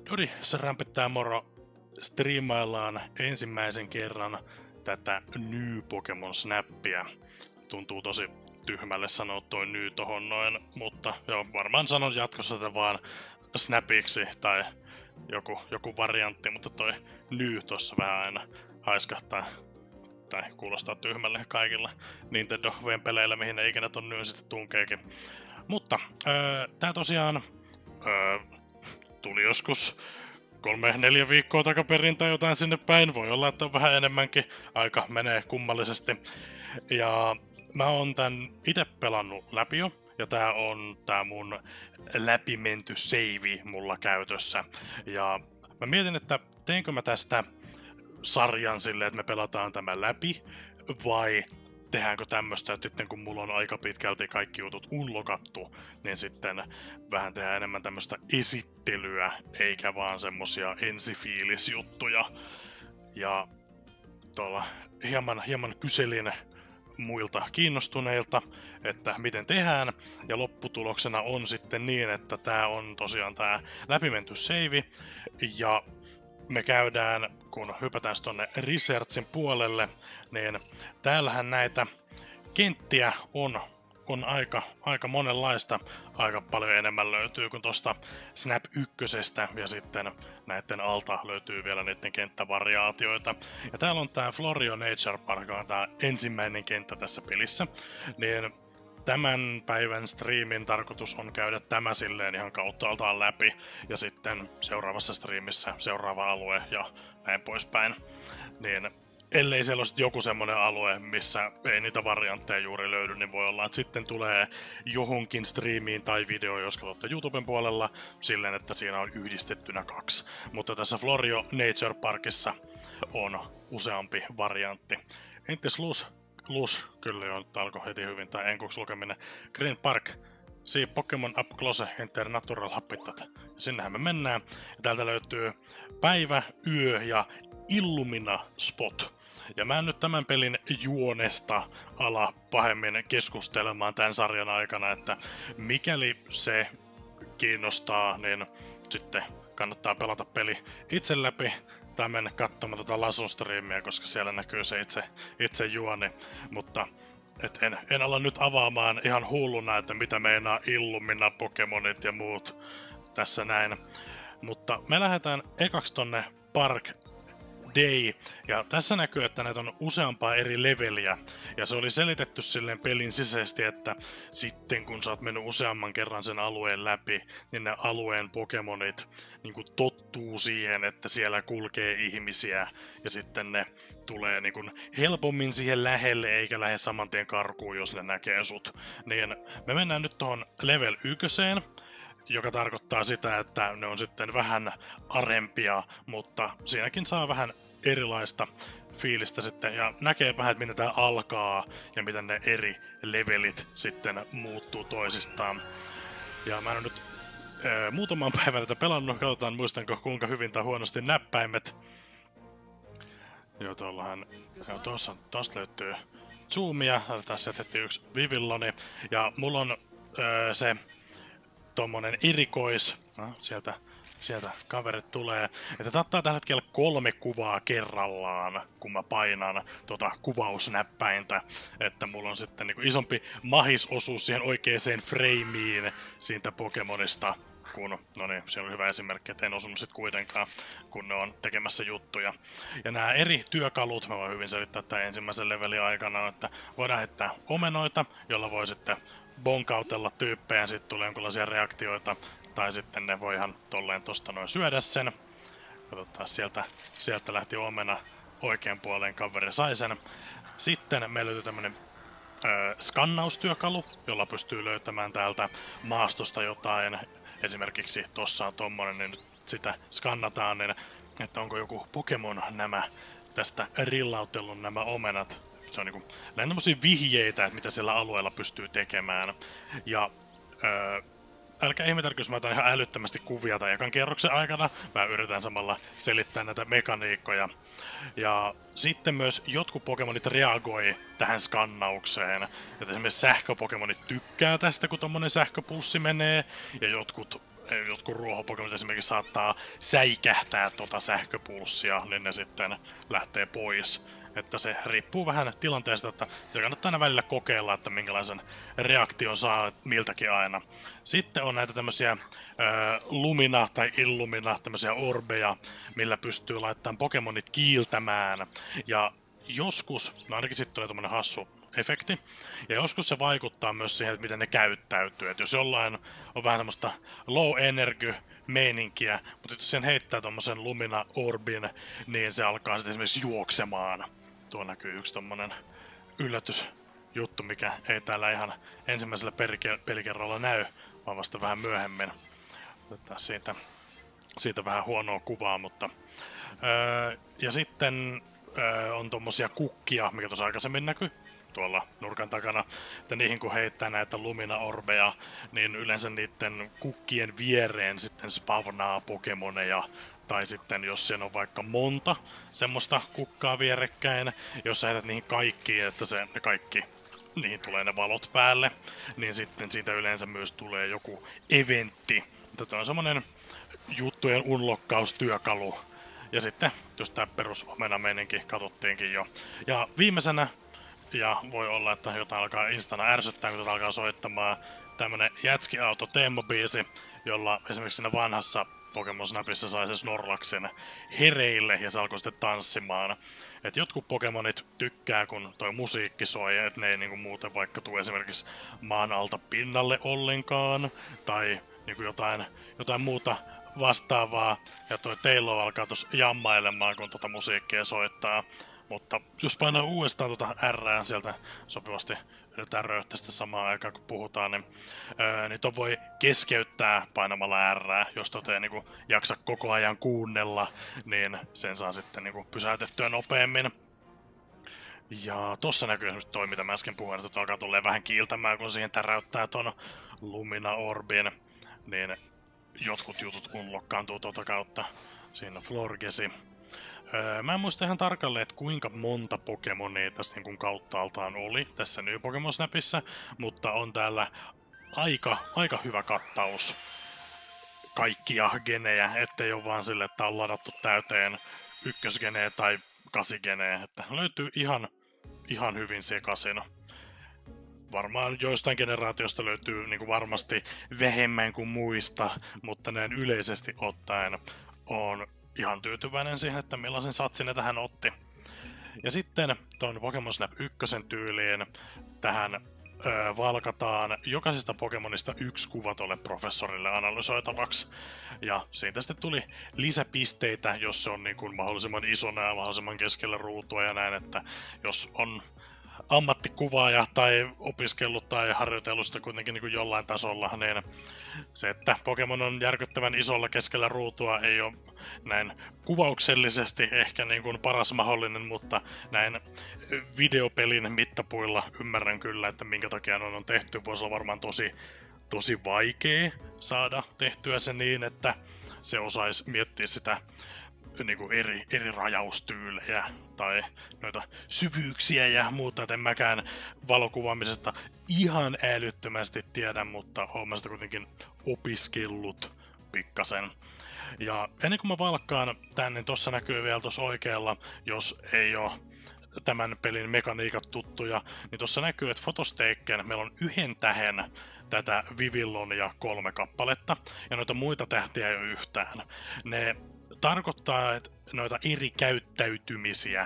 Noni, se rämpittää moro. Striimaillaan ensimmäisen kerran tätä New Pokemon Snappia. Tuntuu tosi tyhmälle sanoa toi New tohon noin, mutta joo, varmaan sanon jatkossa tätä vaan Snapiksi tai joku variantti, mutta toi New tossa vähän aina haiskahtaa tai kuulostaa tyhmälle kaikilla Nintendo-vempeleillä, mihin ne ikinä ton New sitten tunkeekin. Mutta tää tosiaan tuli joskus 3-4 viikkoa takaperin tai jotain sinne päin. Voi olla, että on vähän enemmänkin. Aika menee kummallisesti. Ja mä oon tän ite pelannut läpi jo. Ja tää on tää mun läpimenty save mulla käytössä. Ja mä mietin, että teenkö mä tästä sarjan silleen, että me pelataan tämän läpi. Vai tehdäänkö tämmöstä, että sitten kun mulla on aika pitkälti kaikki jutut unlockattu, niin sitten vähän tehdään enemmän tämmöstä esittelyä, eikä vaan semmosia ensifiilisjuttuja. Ja tuolla hieman kyselin muilta kiinnostuneilta, että miten tehdään, ja lopputuloksena on sitten niin, että tää on tosiaan tää läpimenty save, ja me käydään, kun hypätään tonne researchin puolelle, niin täällähän näitä kenttiä on aika monenlaista. Aika paljon enemmän löytyy kuin tosta Snap 1:stä, ja sitten näiden alta löytyy vielä niiden kenttävariaatioita. Ja täällä on tää Florio Nature Park, joka on tää ensimmäinen kenttä tässä pelissä. Niin tämän päivän striimin tarkoitus on käydä tämä silleen ihan kauttaaltaan läpi, ja sitten seuraavassa striimissä seuraava alue ja näin poispäin. Niin ellei siellä ole joku semmonen alue, missä ei niitä variantteja juuri löydy, niin voi olla, että sitten tulee johonkin striimiin tai video, jos katsotte YouTuben puolella, silleen, että siinä on yhdistettynä 2. Mutta tässä Florio Nature Parkissa on useampi variantti. Entäs Lus, kyllä jo, nyt alkoi heti hyvin, tai enkuksi lukeminen. Green Park, see Pokemon up close, enter natural habitat. Sinnehän me mennään. Ja täältä löytyy päivä, yö ja Illumina Spot. Ja mä en nyt tämän pelin juonesta ala pahemmin keskustelemaan tämän sarjan aikana, että mikäli se kiinnostaa, niin sitten kannattaa pelata peli itse läpi tai mennä katsomaan tota Lasun-striimiä, koska siellä näkyy se itse juoni, mutta en ala nyt avaamaan ihan hulluna, että mitä meinaa Illumina, Pokemonit ja muut tässä näin. Mutta me lähdetään ekaksi tonne Park Day, ja tässä näkyy, että näitä on useampaa eri leveliä, ja se oli selitetty silleen pelin sisäisesti, että sitten kun sä oot mennyt useamman kerran sen alueen läpi, niin ne alueen Pokemonit niin kuin tottuu siihen, että siellä kulkee ihmisiä, ja sitten ne tulee niin kuin helpommin siihen lähelle, eikä lähde saman tien karkuun, jos ne näkee sut. Niin me mennään nyt tuohon level 1, joka tarkoittaa sitä, että ne on sitten vähän arempia, mutta siinäkin saa vähän erilaista fiilistä sitten, ja näkee vähän, että miten tää alkaa, ja miten ne eri levelit sitten muuttuu toisistaan. Ja mä en ole nyt muutaman päivän tätä pelannut, katsotaan muistanko kuinka hyvin tai huonosti näppäimet. Joo, tuollahan, tosta löytyy zoomia, tässä heti yksi Vivilloni, ja mulla on se tommonen erikois, sieltä kaverit tulee, että tää ottaa tällä hetkellä 3 kuvaa kerrallaan, kun mä painan kuvausnäppäintä, että mulla on sitten niinku isompi mahisosuus siihen oikeaan frameen siitä Pokemonista, kun, no niin, se oli hyvä esimerkki, että en osunut sit kuitenkaan, kun ne on tekemässä juttuja. Ja nämä eri työkalut, mä voin hyvin selittää tämän ensimmäisen levelin aikana, että voidaan heittää omenoita, jolla voi sitten bonkautella tyyppejä, sitten tulee jonkinlaisia reaktioita, tai sitten ne voi ihan tolleen tosta noin syödä sen. Katsotaan, sieltä lähti omena oikean puoleen, kaveri sai sen. Sitten meillä löytyy tämmönen skannaustyökalu, jolla pystyy löytämään täältä maastosta jotain. Esimerkiksi tossa on tommonen, niin nyt sitä skannataan, niin että onko joku Pokemon tästä rillautellut nämä omenat. Se on niinku näin tämmösiä vihjeitä, että mitä siellä alueella pystyy tekemään. Ja älkää ihmetelkö, jos mä otan ihan älyttömästi kuvia tai ekan kerroksen aikana. Mä yritän samalla selittää näitä mekaniikkoja. Ja sitten myös jotkut Pokemonit reagoi tähän skannaukseen. Että esimerkiksi sähköpokemonit tykkää tästä, kun tommonen sähköpulssi menee. Ja jotkut jotkut ruohopokemonit esimerkiksi saattaa säikähtää sähköpulssia, niin ne sitten lähtee pois. Että se riippuu vähän tilanteesta, että kannattaa aina välillä kokeilla, että minkälaisen reaktion saa miltäkin aina. Sitten on näitä tämmöisiä lumina tai illumina, tämmöisiä orbeja, millä pystyy laittamaan pokemonit kiiltämään. Ja joskus, no ainakin sitten tulee tämmönen hassu efekti, ja joskus se vaikuttaa myös siihen, että miten ne käyttäytyy. Et jos jollain on vähän tämmöistä low energy meininkiä, mutta jos sen heittää tommosen lumina orbin, niin se alkaa sitten esimerkiksi juoksemaan. Tuo näkyy yksi tommonen yllätysjuttu, mikä ei täällä ihan ensimmäisellä pelikerralla näy, vaan vasta vähän myöhemmin. Otetaan siitä vähän huonoa kuvaa, mutta... ja sitten on tommosia kukkia, mikä tuossa aikaisemmin näkyy tuolla nurkan takana, että niihin kun heittää näitä lumina-orbeja, niin yleensä niiden kukkien viereen sitten spavnaa pokemoneja, tai sitten jos siellä on vaikka monta semmoista kukkaa vierekkäin, jos sä heität niihin kaikkiin, että ne kaikki, niihin tulee ne valot päälle, niin sitten siitä yleensä myös tulee joku eventti. Tämä on semmonen juttujen unlokkaustyökalu. Ja sitten, jos tää perus omena-meininki katsottiinkin jo. Ja viimeisenä, ja voi olla, että jotain alkaa instana ärsyttää, kun tätä alkaa soittamaan, tämmönen Jätski-auto teemabiisi, jolla esimerkiksi siinä vanhassa Pokemon Snapissa sai se Snorlaxin hereille ja se alkoi sitten tanssimaan. Et jotkut Pokemonit tykkää, kun toi musiikki soi, että ne ei niinku muuten vaikka tule esimerkiksi maan alta pinnalle ollenkaan, tai niinku jotain muuta vastaavaa, ja toi Tailo alkaa tossa jammailemaan, kun tota musiikkia soittaa. Mutta jos painaa uudestaan R sieltä sopivasti yritetään röyttää sitä samaan aikaan kun puhutaan, niin ton voi keskeyttää painamalla R, jos ei niinku jaksa koko ajan kuunnella, niin sen saa sitten niinku pysäytettyä nopeammin. Ja tossa näkyy esimerkiksi toi, mitä mä äsken puhuin, että alkaa tulleen vähän kiiltämään, kun siihen täräyttää ton Lumina Orbin, niin jotkut jutut unlockkaantuu tuota kautta. Siinä on Florgesi. Mä en muista ihan tarkalleen, että kuinka monta Pokemonia tässä niin kauttaaltaan oli tässä New Pokemon Snapissa, mutta on täällä aika hyvä kattaus kaikkia genejä, ettei ole vaan sille, että on ladattu täyteen ykkösgeneä tai kasigeneä, että löytyy ihan hyvin sekaisin. Varmaan joistain generaatiosta löytyy niin kuin varmasti vähemmän kuin muista, mutta näin yleisesti ottaen on ihan tyytyväinen siihen, että millaisen satsin ne tähän otti. Ja sitten tuon Pokemon Snap 1 tyyliin tähän valkataan jokaisesta Pokemonista yksi kuva tuolle professorille analysoitavaksi. Ja siitä sitten tuli lisäpisteitä, jos se on niin kuin mahdollisimman isona ja mahdollisimman keskellä ruutua ja näin, että jos on ammattikuvaaja tai opiskellut tai harjoitellut sitä kuitenkin niin kuin jollain tasolla, niin se, että Pokemon on järkyttävän isolla keskellä ruutua, ei ole näin kuvauksellisesti ehkä niin kuin paras mahdollinen, mutta näin videopelin mittapuilla ymmärrän kyllä, että minkä takia on tehty. Voisi olla varmaan tosi vaikea saada tehtyä se niin, että se osaisi miettiä sitä niin kuin eri rajaustyylejä tai noita syvyyksiä ja muuta, et en mäkään valokuvaamisesta ihan älyttömästi tiedä, mutta olen sitä kuitenkin opiskellut pikkasen. Ja ennen kuin mä valkkaan tän, niin tossa näkyy vielä tuossa oikealla, jos ei ole tämän pelin mekaniikat tuttuja, niin tuossa näkyy, että Photosteikken meillä on 1 tähen tätä Vivillonia 3 kappaletta, ja noita muita tähtiä ei ole yhtään. Ne tarkoittaa, että noita eri käyttäytymisiä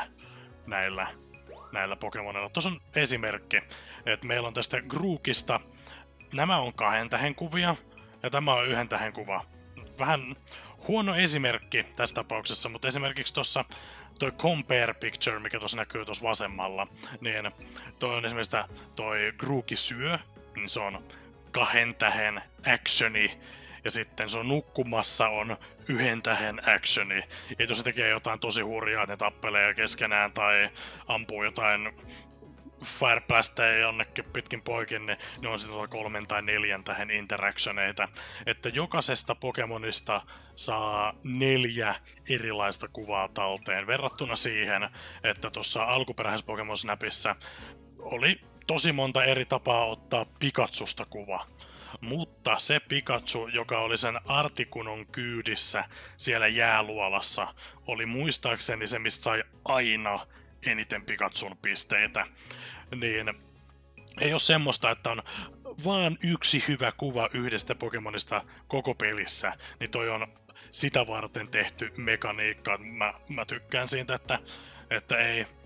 näillä Pokemonilla. Tuossa on esimerkki, että meillä on tästä Grookista, nämä on 2 tähen kuvia, ja tämä on 1 tähen kuva. Vähän huono esimerkki tässä tapauksessa, mutta esimerkiksi tuossa toi Compare Picture, mikä tuossa näkyy tuossa vasemmalla, niin toi on esimerkiksi toi Grooki syö, niin se on 2 tähen actioni, ja sitten se on nukkumassa on 1 tähen actioni. Ja jos se tekee jotain tosi hurjaa, että ne tappelee keskenään tai ampuu jotain Fireplasteja jonnekin pitkin poikin, niin ne on sitten 3 tai 4 tähen interactioneita. Että jokaisesta Pokemonista saa 4 erilaista kuvaa talteen, verrattuna siihen, että tuossa alkuperäisessä Pokemon Snapissa oli tosi monta eri tapaa ottaa Pikachusta kuva. Mutta se Pikachu, joka oli sen Artikunon kyydissä siellä jääluolassa, oli muistaakseni se, mistä sai aina eniten Pikachun pisteitä. Niin ei ole semmoista, että on vaan yksi hyvä kuva yhdestä Pokemonista koko pelissä, niin toi on sitä varten tehty mekaniikka. Mä tykkään siitä, että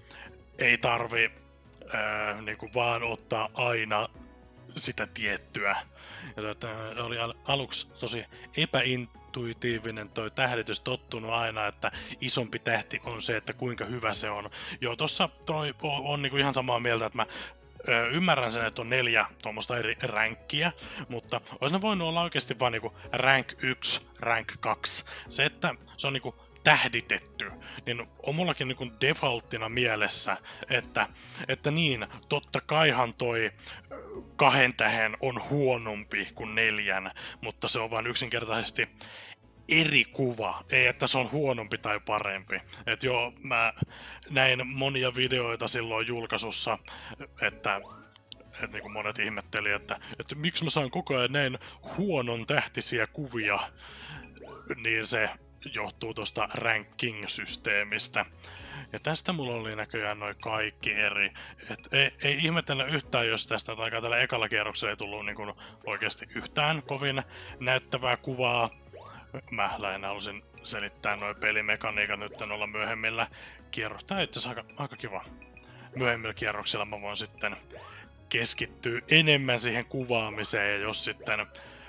ei tarvi niinku vaan ottaa aina sitä tiettyä. Ja oli aluksi tosi epäintuitiivinen toi tähditys, tottunut aina, että isompi tähti on se, että kuinka hyvä se on. Joo, tossa toi on niinku ihan samaa mieltä, että mä ymmärrän sen, että on 4 tuommoista eri ränkkiä, mutta olisi ne voinut olla oikeasti vaan niinku rank 1, rank 2. Se, että se on niinku tähditetty, niin on mullakin niinku defaulttina mielessä, että niin, totta kaihan toi 2 tähen on huonompi kuin 4, mutta se on vain yksinkertaisesti eri kuva, ei että se on huonompi tai parempi. Et joo, mä näin monia videoita silloin julkaisussa, että niin kuin monet ihmetteli, että miksi mä saan koko ajan näin huonon tähtisiä kuvia, niin se johtuu tuosta ranking-systeemistä. Ja tästä mulla oli näköjään noin kaikki eri. Et ei ihmetellä yhtään, jos tästä aika tällä ekalla kierroksella ei tullut niin kuin oikeasti yhtään kovin näyttävää kuvaa. Mä lähinnä halusin selittää noin pelimekaniikat nyt olla myöhemmillä kierroksilla. Tää on itse asiassa aika kiva. Myöhemmillä kierroksilla mä voin sitten keskittyä enemmän siihen kuvaamiseen, ja jos sitten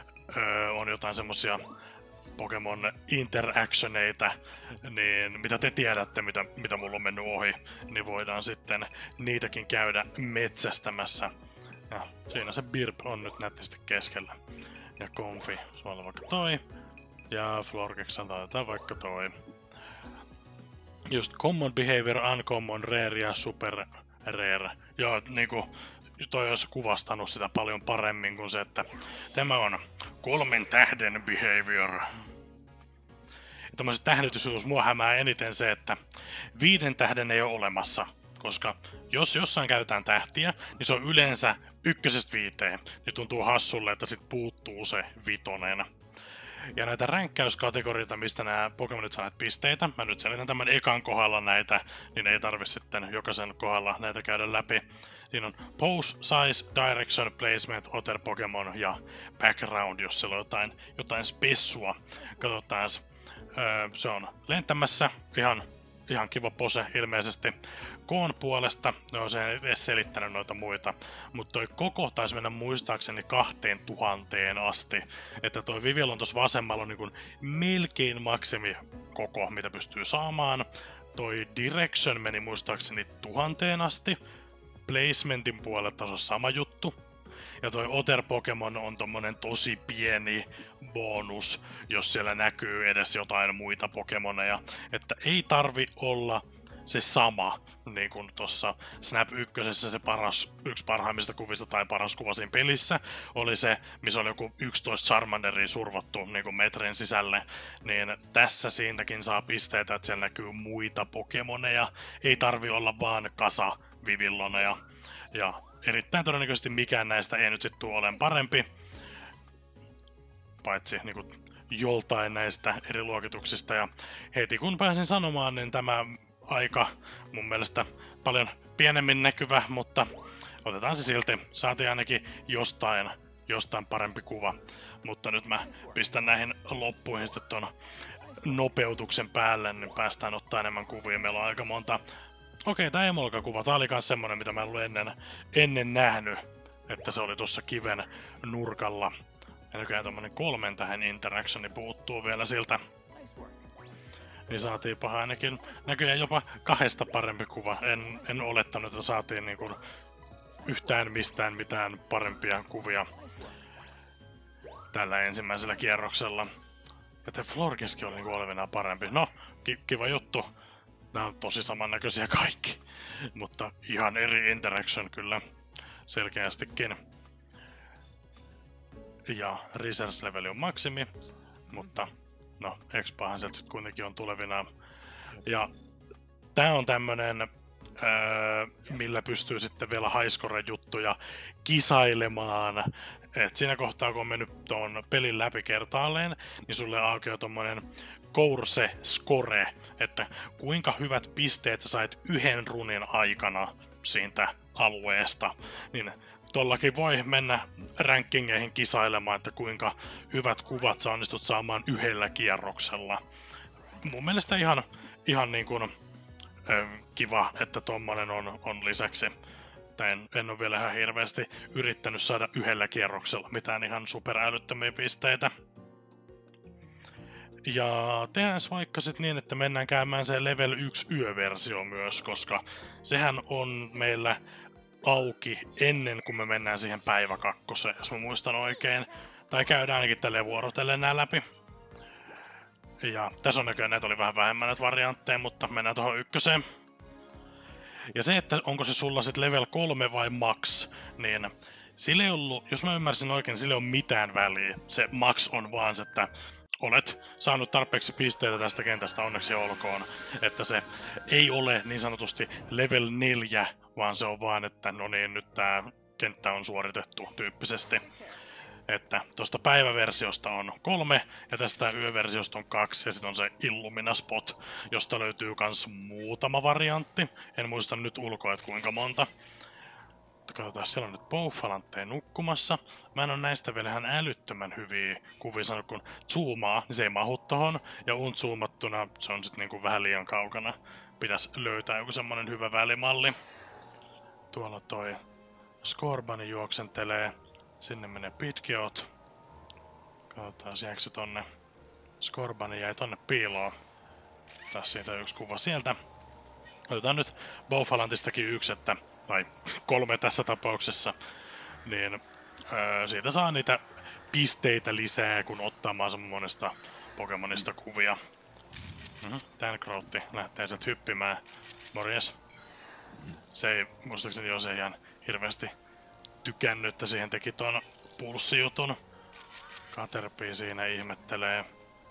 on jotain semmosia Pokemon interactioneita, niin mitä te tiedätte, mitä mulla on mennyt ohi, niin voidaan sitten niitäkin käydä metsästämässä. Ja siinä se Birb on nyt nättisti keskellä. Ja Comfy, se on vaikka toi. Ja Florgex otetaan vaikka toi. Just Common Behavior, Uncommon, Rare ja Super Rare. Ja niinku toi olisi kuvastanut sitä paljon paremmin kuin se, että tämä on 3 tähden behavior. Tämmöisen tähditysjutus mua hämää eniten se, että 5 tähden ei ole olemassa, koska jos jossain käytetään tähtiä, niin se on yleensä 1–5, niin tuntuu hassulle, että sit puuttuu se 5. Ja näitä ränkkäyskategorioita, mistä nämä Pokemonit saa pisteitä, mä nyt selitän tämän ekan kohdalla näitä, niin ei tarvi sitten jokaisen kohdalla näitä käydä läpi. Siinä on Pose, Size, Direction, Placement, Other Pokemon ja Background, jos siellä on jotain spessua. Katsotaan, se on lentämässä, ihan kiva pose ilmeisesti. Koon puolesta, no se ei edes selittänyt noita muita, mutta toi koko taisi mennä muistaakseni 2000 asti. Että toi Vivillon tuossa vasemmalla on niin melkein maksimi koko, mitä pystyy saamaan. Toi Direction meni muistaakseni 1000 asti. Placementin puolella taas on sama juttu. Ja toi Other Pokemon on tommonen tosi pieni bonus, jos siellä näkyy edes jotain muita Pokemoneja. Että ei tarvi olla se sama, niin kuin tuossa Snap 1 se yksi parhaimmista kuvista tai paras kuva siinä pelissä oli se, missä oli joku 11 Charmanderia survottu niin kuin metrin sisälle, niin tässä siitäkin saa pisteitä, että siellä näkyy muita Pokemoneja, ei tarvi olla vaan kasa Vivilloneja, ja erittäin todennäköisesti mikään näistä ei nyt sitten tule olemaan parempi, paitsi niin kuin joltain näistä eri luokituksista, ja heti kun pääsin sanomaan, niin tämä aika mun mielestä paljon pienemmin näkyvä, mutta otetaan se silti. Saatiin ainakin jostain parempi kuva. Mutta nyt mä pistän näihin loppuihin sitten ton nopeutuksen päälle, niin päästään ottaa enemmän kuvia. Meillä on aika monta. Okei, tää emolkakuva. Tää oli kans semmonen, mitä mä en ollut ennen nähnyt, että se oli tuossa kiven nurkalla. Ja nykyään tommonen 3 tähän interactioni puuttuu vielä siltä. Niin saatiin paha ainakin näköjään jopa 2 parempi kuva. En olettanut, että saatiin niinku yhtään mistään mitään parempia kuvia tällä ensimmäisellä kierroksella. Että Florgeskin oli niinku olevinaan parempi. No, kiva juttu. Nämä on tosi samannäköisiä kaikki. Mutta ihan eri interaction kyllä selkeästikin. Ja research leveli on maksimi, mutta no, expahan sieltä sitten kuitenkin on tulevina. Ja tää on tämmönen, millä pystyy sitten vielä highscore-juttuja kisailemaan Et siinä kohtaa, kun on mennyt tuon pelin läpi kertaalleen, niin sulle aukeaa tommonen Course Score, että kuinka hyvät pisteet sä sait yhden runin aikana siitä alueesta, niin tollakin voi mennä rankingeihin kisailemaan, että kuinka hyvät kuvat sä onnistut saamaan yhdellä kierroksella. Mun mielestä ihan niin kuin, kiva, että tommonen on lisäksi. En ole vielä ihan hirveästi yrittänyt saada yhdellä kierroksella mitään ihan superälyttömiä pisteitä. Ja tehdään vaikka sit niin, että mennään käymään se level 1 yöversio myös, koska sehän on meillä auki ennen kuin me mennään siihen päivä 2, jos mä muistan oikein. Tai käydään ainakin tälleen vuorotellen nää läpi. Ja tässä on näköjään näitä oli vähän vähemmän näitä variantteja, mutta mennään tuohon 1. Ja se, että onko se sulla sit level 3 vai max, niin sillä ei ollut, jos mä ymmärsin oikein, niin sillä ei ole mitään väliä. Se max on vaan se, että olet saanut tarpeeksi pisteitä tästä kentästä, onneksi olkoon. Että se ei ole niin sanotusti level 4, vaan se on vaan, että no niin, nyt tää kenttä on suoritettu tyyppisesti. Että tuosta päiväversiosta on 3 ja tästä yöversiosta on 2 ja sitten on se Illumina Spot, josta löytyy kans muutama variantti. En muista nyt ulkoa, että kuinka monta. Katsotaan, siellä on nyt Bowfalantteja nukkumassa. Mä en ole näistä vielä ihan älyttömän hyviä kuvia sanonut, kun zoomaa, niin se ei mahu tohon. Ja unzoomattuna se on sitten niinku vähän liian kaukana. Pitäisi löytää joku semmonen hyvä välimalli. Tuolla toi Scorbani juoksentelee. Sinne menee Pidgeot. Katsotaan, jääkö se tonne. Scorbani jäi tonne piiloon. Tässä siitä yksi kuva sieltä. Otetaan nyt Bowfalantistakin yksi, tai 3 tässä tapauksessa. Niin siitä saa niitä pisteitä lisää, kun ottaa mahdollisimman monesta Pokemonista kuvia. Tankroutti lähtee sieltä hyppimään. Morjes. Se ei, muistaakseni se ei ihan hirveästi tykännyt, että siihen teki ton pulssijutun. Caterpie siinä ihmettelee.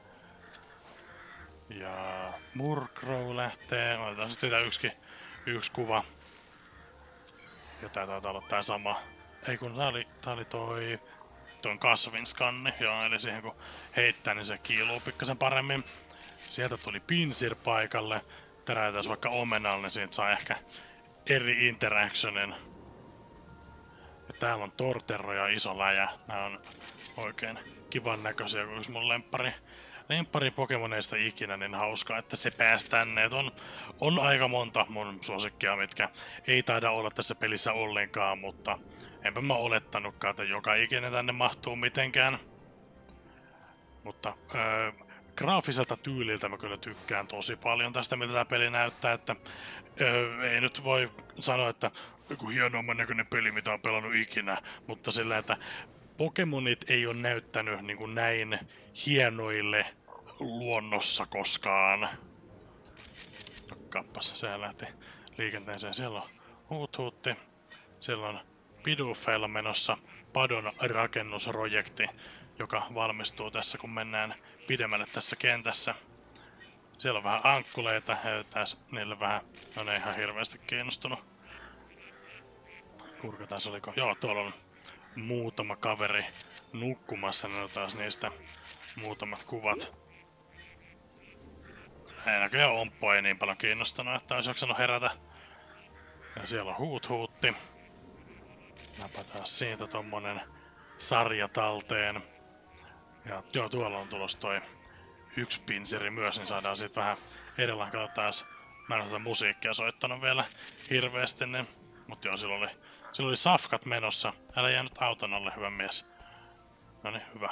Ja Murkrow lähtee. Otetaan sitten yksi kuva. Ja tää taitaa olla tää sama. Ei kun tää oli ton kasvin skanni. Joo, eli siihen kun heittää, niin se kiiluu pikkasen paremmin. Sieltä tuli Pinsir paikalle. Teräytäis vaikka omenalle, niin siitä saa ehkä eri interactionin. Ja täällä on Torterro ja iso läjä. Nää on oikein kivan näköisiä, kun yksi mun lemppari Pokemoneista ikinä, niin hauskaa, että se pääsi tänne. Et on aika monta mun suosikkia, mitkä ei taida olla tässä pelissä ollenkaan, mutta enpä mä olettanutkaan, että joka ikinen tänne mahtuu mitenkään. Mutta graafiselta tyyliltä mä kyllä tykkään tosi paljon tästä, miltä tää peli näyttää, että ei nyt voi sanoa, että joku hienomman näköinen peli, mitä on pelannut ikinä, mutta sillä, että Pokemonit ei ole näyttänyt niin kuin näin hienoille luonnossa koskaan. No kappas, sehän lähti liikenteeseen. Siellä on Huuthuutti. Siellä on Bidoofellla menossa Padon rakennusprojekti, joka valmistuu tässä, kun mennään pidemmälle tässä kentässä. Siellä on vähän ankkuleita, tässä niille vähän, no ne ihan hirveästi kiinnostunut. Kurkataan, oliko? Joo, tuolla on muutama kaveri nukkumassa, niin taas niistä muutamat kuvat. Ei näköjään Omppo ei niin paljon kiinnostanut, että olisi jaksanut herätä. Ja siellä on Huuthuutti. Napataan siitä tommonen sarja talteen. Ja joo, tuolla on tulossa toi yksi pinseri myös, niin saadaan siitä vähän erilainen. Katsotaan, mä en ole tätä musiikkia soittanut vielä hirveästi, niin, mutta joo, silloin oli safkat menossa. Älä jää nyt auton alle, hyvä mies. Noniin, hyvä.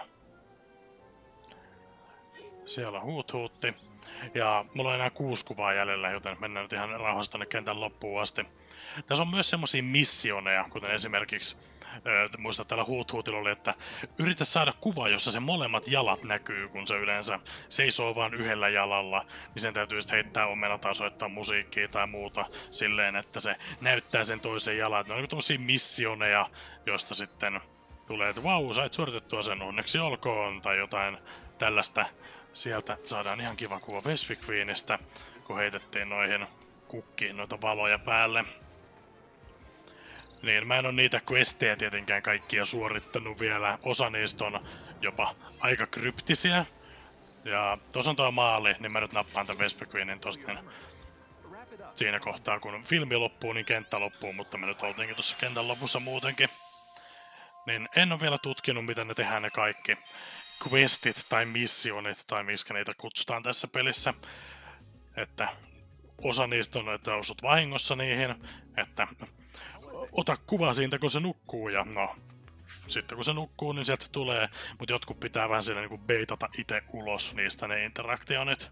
Siellä on Huuthuutti. Ja mulla on enää 6 kuvaa jäljellä, joten mennään nyt ihan rauhassa tonne kentän loppuun asti. Tässä on myös semmosia missioneja, kuten esimerkiksi muista täällä Huuthuutilla oli, että yritä saada kuva, jossa se molemmat jalat näkyy, kun se yleensä seisoo vain yhdellä jalalla, niin sen täytyy sitten heittää omena tai soittaa musiikkia tai muuta silleen, että se näyttää sen toisen jalan. Ne on niin tommosia missioneja, joista sitten tulee, että vau, sait suoritettua sen, onneksi olkoon, tai jotain tällaista. Sieltä saadaan ihan kiva kuva Vespi Queenistä, kun heitettiin noihin kukkiin noita valoja päälle. niin mä en oo niitä questejä tietenkään kaikkia suorittanut vielä. Osa niistä on jopa aika kryptisiä. Ja tuossa on tuo maali, niin mä nyt nappaan tämän Vesper Queenin tosta niin siinä kohtaa kun filmi loppuu, niin kenttä loppuu, mutta me nyt oltiinkin tuossa kentän lopussa muutenkin. Niin en ole vielä tutkinut, miten ne tehdään ne kaikki questit tai missionit, tai miskä niitä kutsutaan tässä pelissä. Että osa niistä on, että osut vahingossa niihin, että ota kuva siitä, kun se nukkuu, ja no, sitten kun se nukkuu, niin sieltä tulee, mutta jotkut pitää vähän siellä niinku beitata itse ulos niistä ne interaktionit.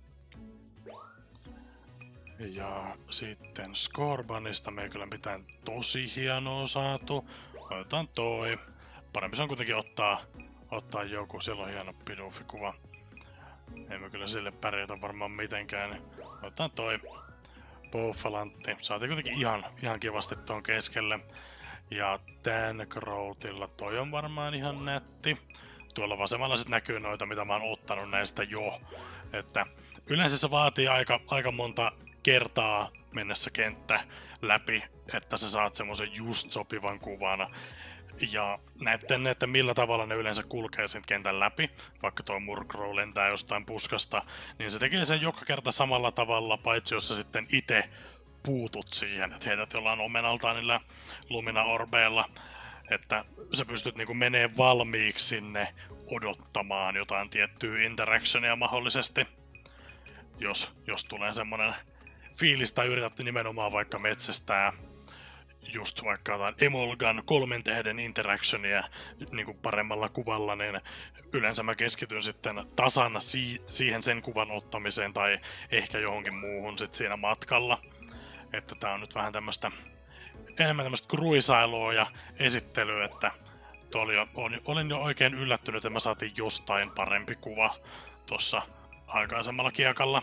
Ja sitten Scorbanista me kyllä mitään tosi hienoa saatu. Otetaan toi. Parempi se on kuitenkin ottaa joku, siellä on hieno pidufikuva. Emme kyllä sille pärjätä varmaan mitenkään. Niin otetaan toi Boffalantti. Saatiin kuitenkin ihan kivasti tuon keskelle. Ja Tancrowthilla toi on varmaan ihan nätti. Tuolla vasemmalla sit näkyy noita, mitä mä oon ottanut näistä jo. Että yleensä se vaatii aika monta kertaa mennessä kenttä läpi, että sä saat semmoisen just sopivan kuvan. Ja näette, että millä tavalla ne yleensä kulkee sen kentän läpi, vaikka tuo Murkrow lentää jostain puskasta, niin se tekee sen joka kerta samalla tavalla, paitsi jos sä sitten itse puutut siihen, että heität jollain omenaltaan niillä Lumina-orbeilla, että sä pystyt niinku menee valmiiksi sinne odottamaan jotain tiettyä interactionia mahdollisesti, jos tulee semmonen fiilis tai yritätte nimenomaan vaikka metsästää just vaikka jotain Emolgan 3 tähden interactionia niin kuin paremmalla kuvalla, niin yleensä mä keskityn sitten tasan siihen sen kuvan ottamiseen tai ehkä johonkin muuhun sit siinä matkalla. Että tää on nyt vähän tämmöstä enemmän tämmöstä kruisailua ja esittelyä, että olin jo oikein yllättynyt, että mä saatiin jostain parempi kuva tossa aikaisemmalla kiekalla.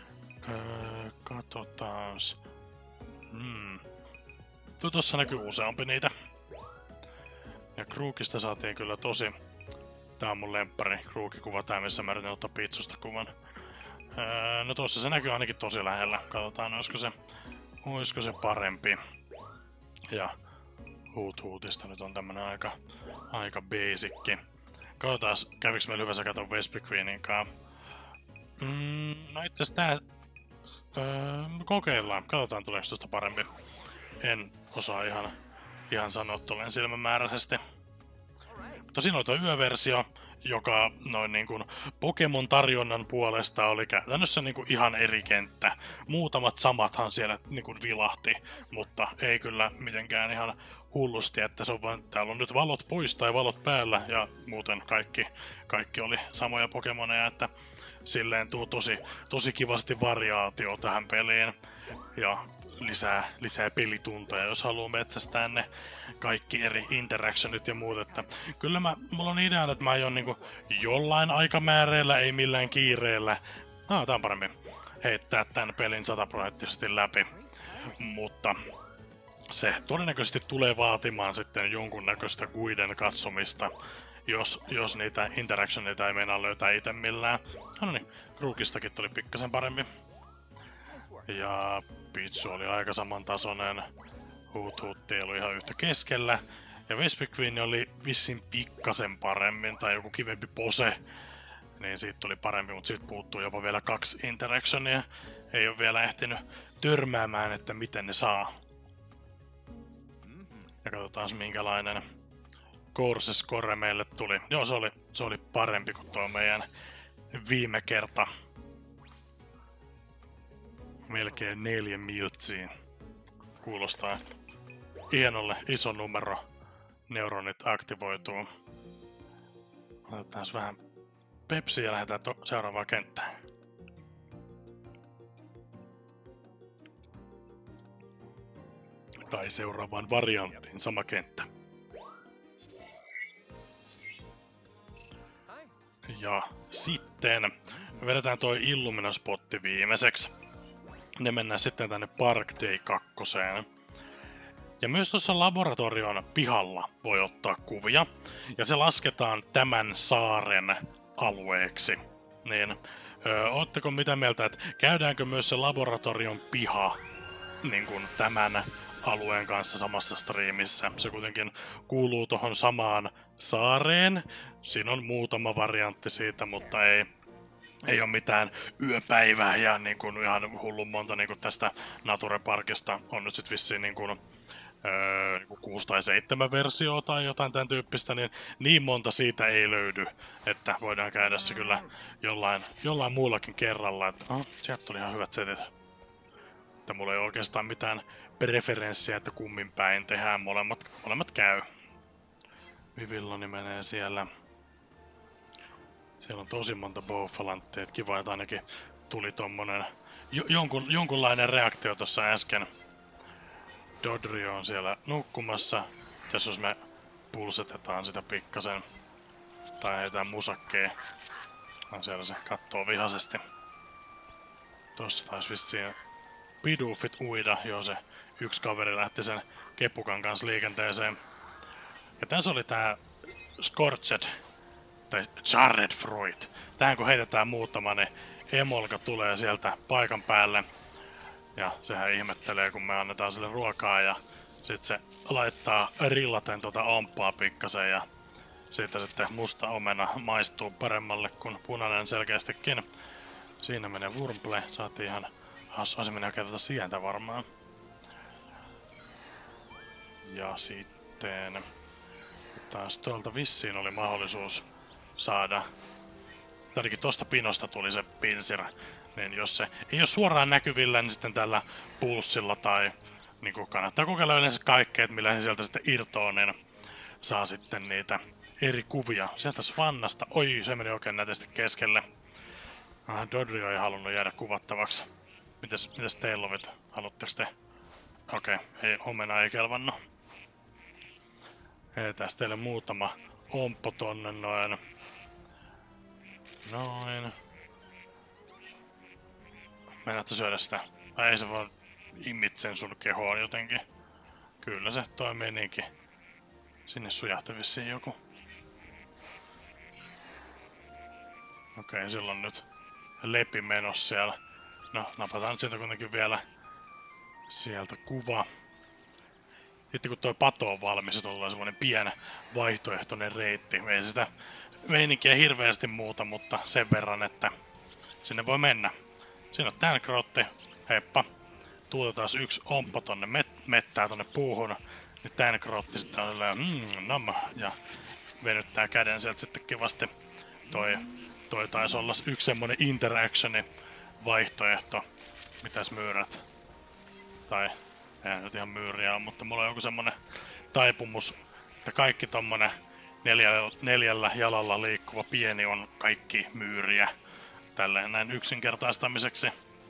Katsotaans. Tuossa näkyy useampi niitä. Ja Krookista saatiin kyllä tosi... Tää on mun lemppari Krookikuva, tää missä mä yritän ottaa Pitsusta kuvan. No tossa se näkyy ainakin tosi lähellä. Katsotaan, oisko se parempi. Ja Hootista nyt on tämmönen aika basicki. Katsotaan, käviks meillä hyvä sä katon Vesper Queenin kanssa. No itse tää... kokeillaan. Katsotaan tuleeko tosta parempi. En osaa ihan sanoa tolleen silmämääräisesti. Mutta siinä oli tuo yöversio, joka noin niin kuin Pokemon-tarjonnan puolesta oli käytännössä niin kuin ihan eri kenttä. Muutamat samathan siellä niin kuin vilahti, mutta ei kyllä mitenkään ihan hullusti, että se on vaan, täällä on nyt valot pois tai valot päällä ja muuten kaikki oli samoja Pokemoneja, että silleen tuo tosi kivasti variaatio tähän peliin ja lisää pelitunteja, jos haluaa metsästää ne kaikki eri interactionit ja muut, että kyllä mulla on idea, että mä aion niinku jollain aikamääreellä, ei millään kiireellä, tää on paremmin, heittää tän pelin 100% läpi, mutta se todennäköisesti tulee vaatimaan sitten jonkunnäköistä guiden katsomista, jos niitä interactionita ei meinaa löytää itse millään. No niin, Krookistakin tuli pikkasen parempi. Ja Pichu oli aika samantasoinen. Hoot ei ollut ihan yhtä keskellä. Ja Vesper Queen oli vissiin pikkasen paremmin, tai joku kivempi pose. Niin siitä tuli parempi, mutta siitä puuttuu jopa vielä 2 interactionia. Ei ole vielä ehtinyt törmäämään, että miten ne saa. Ja katsotaan minkälainen Course Score meille tuli. Joo, se oli parempi kuin tuo meidän viime kerta. Melkein 4 miltsiin. Kuulostaa hienolle, iso numero. Neuronit aktivoituu. Otetaan vähän Pepsiä ja lähdetään seuraavaan kenttään. Tai seuraavaan varianttiin, sama kenttä. Ja sitten me vedetään toi Illumina-spotti viimeiseksi. Ne mennään sitten tänne Park Day 2. Ja myös tuossa laboratorion pihalla voi ottaa kuvia. Ja se lasketaan tämän saaren alueeksi. Niin, ootteko mitä mieltä, että käydäänkö myös se laboratorion piha niin kuin tämän alueen kanssa samassa striimissä. Se kuitenkin kuuluu tohon samaan saareen. Siinä on muutama variantti siitä, mutta ei ole mitään yöpäivää ja niin kuin ihan hullun monta niin kuin tästä Nature Parkista on nyt sitten vissiin niin kuin 6 tai 7 versiota tai jotain tämän tyyppistä, niin monta siitä ei löydy, että voidaan käydä se kyllä jollain muullakin kerralla. Että, sieltä tuli ihan hyvät setit. Että mulla ei oikeastaan mitään preferenssiä, että kummin päin tehdään, molemmat käy. Vivilloni menee siellä. Siellä on tosi monta Bowfalantteja, kiva, että ainakin tuli tommonen jonkunlainen reaktio tuossa äsken. Dodrio on siellä nukkumassa, jos me pulsetetaan sitä pikkasen. Tai heitään musakkeen. No siellä se kattoo vihaisesti. Tossa taisi vissiin Pidufit uida, joo se yksi kaveri lähti sen kepukan kanssa liikenteeseen. Ja tässä oli tää Scorched, tai Charred Fruit. Tähän kun heitetään muutama, niin Emolka tulee sieltä paikan päälle. Ja sehän ihmettelee, kun me annetaan sille ruokaa ja sit se laittaa rillaten omppaa pikkasen ja siitä sitten musta omena maistuu paremmalle kuin punainen selkeästikin. Siinä menee Wurmple, saatiin ihan se menee oikein sientä varmaan. Ja sitten taas tuolta vissiin oli mahdollisuus saada, ainakin tosta pinosta tuli se pinsir, niin jos se ei ole suoraan näkyvillä, niin sitten tällä pulssilla tai niin kannattaa kokeilla yleensä kaikkea, että millä he sieltä sitten irtoaa, niin saa sitten niitä eri kuvia. Sieltä Svannasta, oi se meni oikein nätisti keskelle. Dodrio ei halunnut jäädä kuvattavaksi. Mites Teilovit? Haluatteko te? Okei, ei, omena ei kelvannut. Heitäis teille muutama omppo tonne noin. Noin. Mennäätkö syödä sitä? Vai ei se vaan imitsen sun kehoon jotenkin? Kyllä se toimii niinkin. Sinne sujahti vissiin joku. Okei, silloin nyt lepi menossa siellä. No, napataan sieltä kuitenkin vielä sieltä kuva. Sitten kun toi pato on valmis, se tulee semmonen pieni vaihtoehtoinen reitti. Ei sitä meininkiä hirveästi muuta, mutta sen verran, että sinne voi mennä. Siinä on Tänkrotti, heippa. Tuotetaan yksi omppa tonne mettää tonne puuhun. Nyt Tänkrotti sitten on nam ja venyttää käden sieltä sitten kivasti. Toi taisi olla yksi semmonen interactioni vaihtoehto. Mitäs myyrät? Tai ei nyt ihan myyriä on, mutta mulla on joku semmonen taipumus, että kaikki tommonen neljällä jalalla liikkuva pieni on kaikki myyriä. Tälleen näin yksinkertaistamiseksi.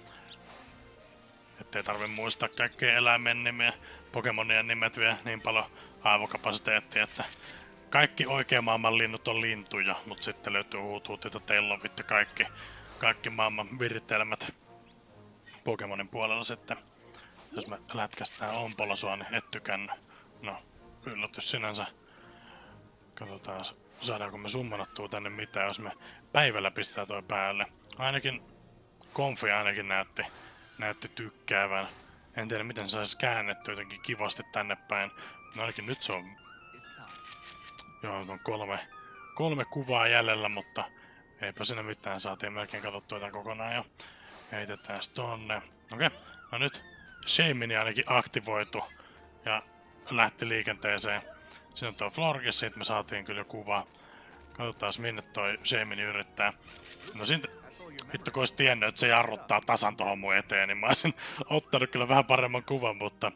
Ettei tarvi muistaa kaikkea eläimen nimiä, Pokemonien nimet vie niin paljon aivokapasiteettia, että kaikki oikean maailman linnut on lintuja, mutta sitten löytyy huutuutit ja Tellovit ja kaikki maailman virittelemät Pokemonin puolella sitten. Jos me lätkästään ompolla sua, niin et tykännyt. No, yllätys sinänsä. Katsotaan, saadaanko me summanattua tänne mitään, jos me päivällä pistää toi päälle. Ainakin Konfi ainakin näytti tykkäävän. En tiedä miten se saisi käännetty jotenkin kivasti tänne päin. No ainakin nyt se on... Joo, on kolme kuvaa jäljellä, mutta eipä siinä mitään. Saatiin melkein katsottua tämän kokonaan jo. Heitetään tonne. Okei, no nyt Shamini ainakin aktivoitu ja lähti liikenteeseen. Siinä on tuo Florges, siitä me saatiin kyllä kuva. Katsotaan minne toi Shamini yrittää. No siitä, vittu kun olisi tiennyt, että se jarruttaa tasan tohon mun eteen, niin mä olisin ottanut kyllä vähän paremman kuvan, mutta...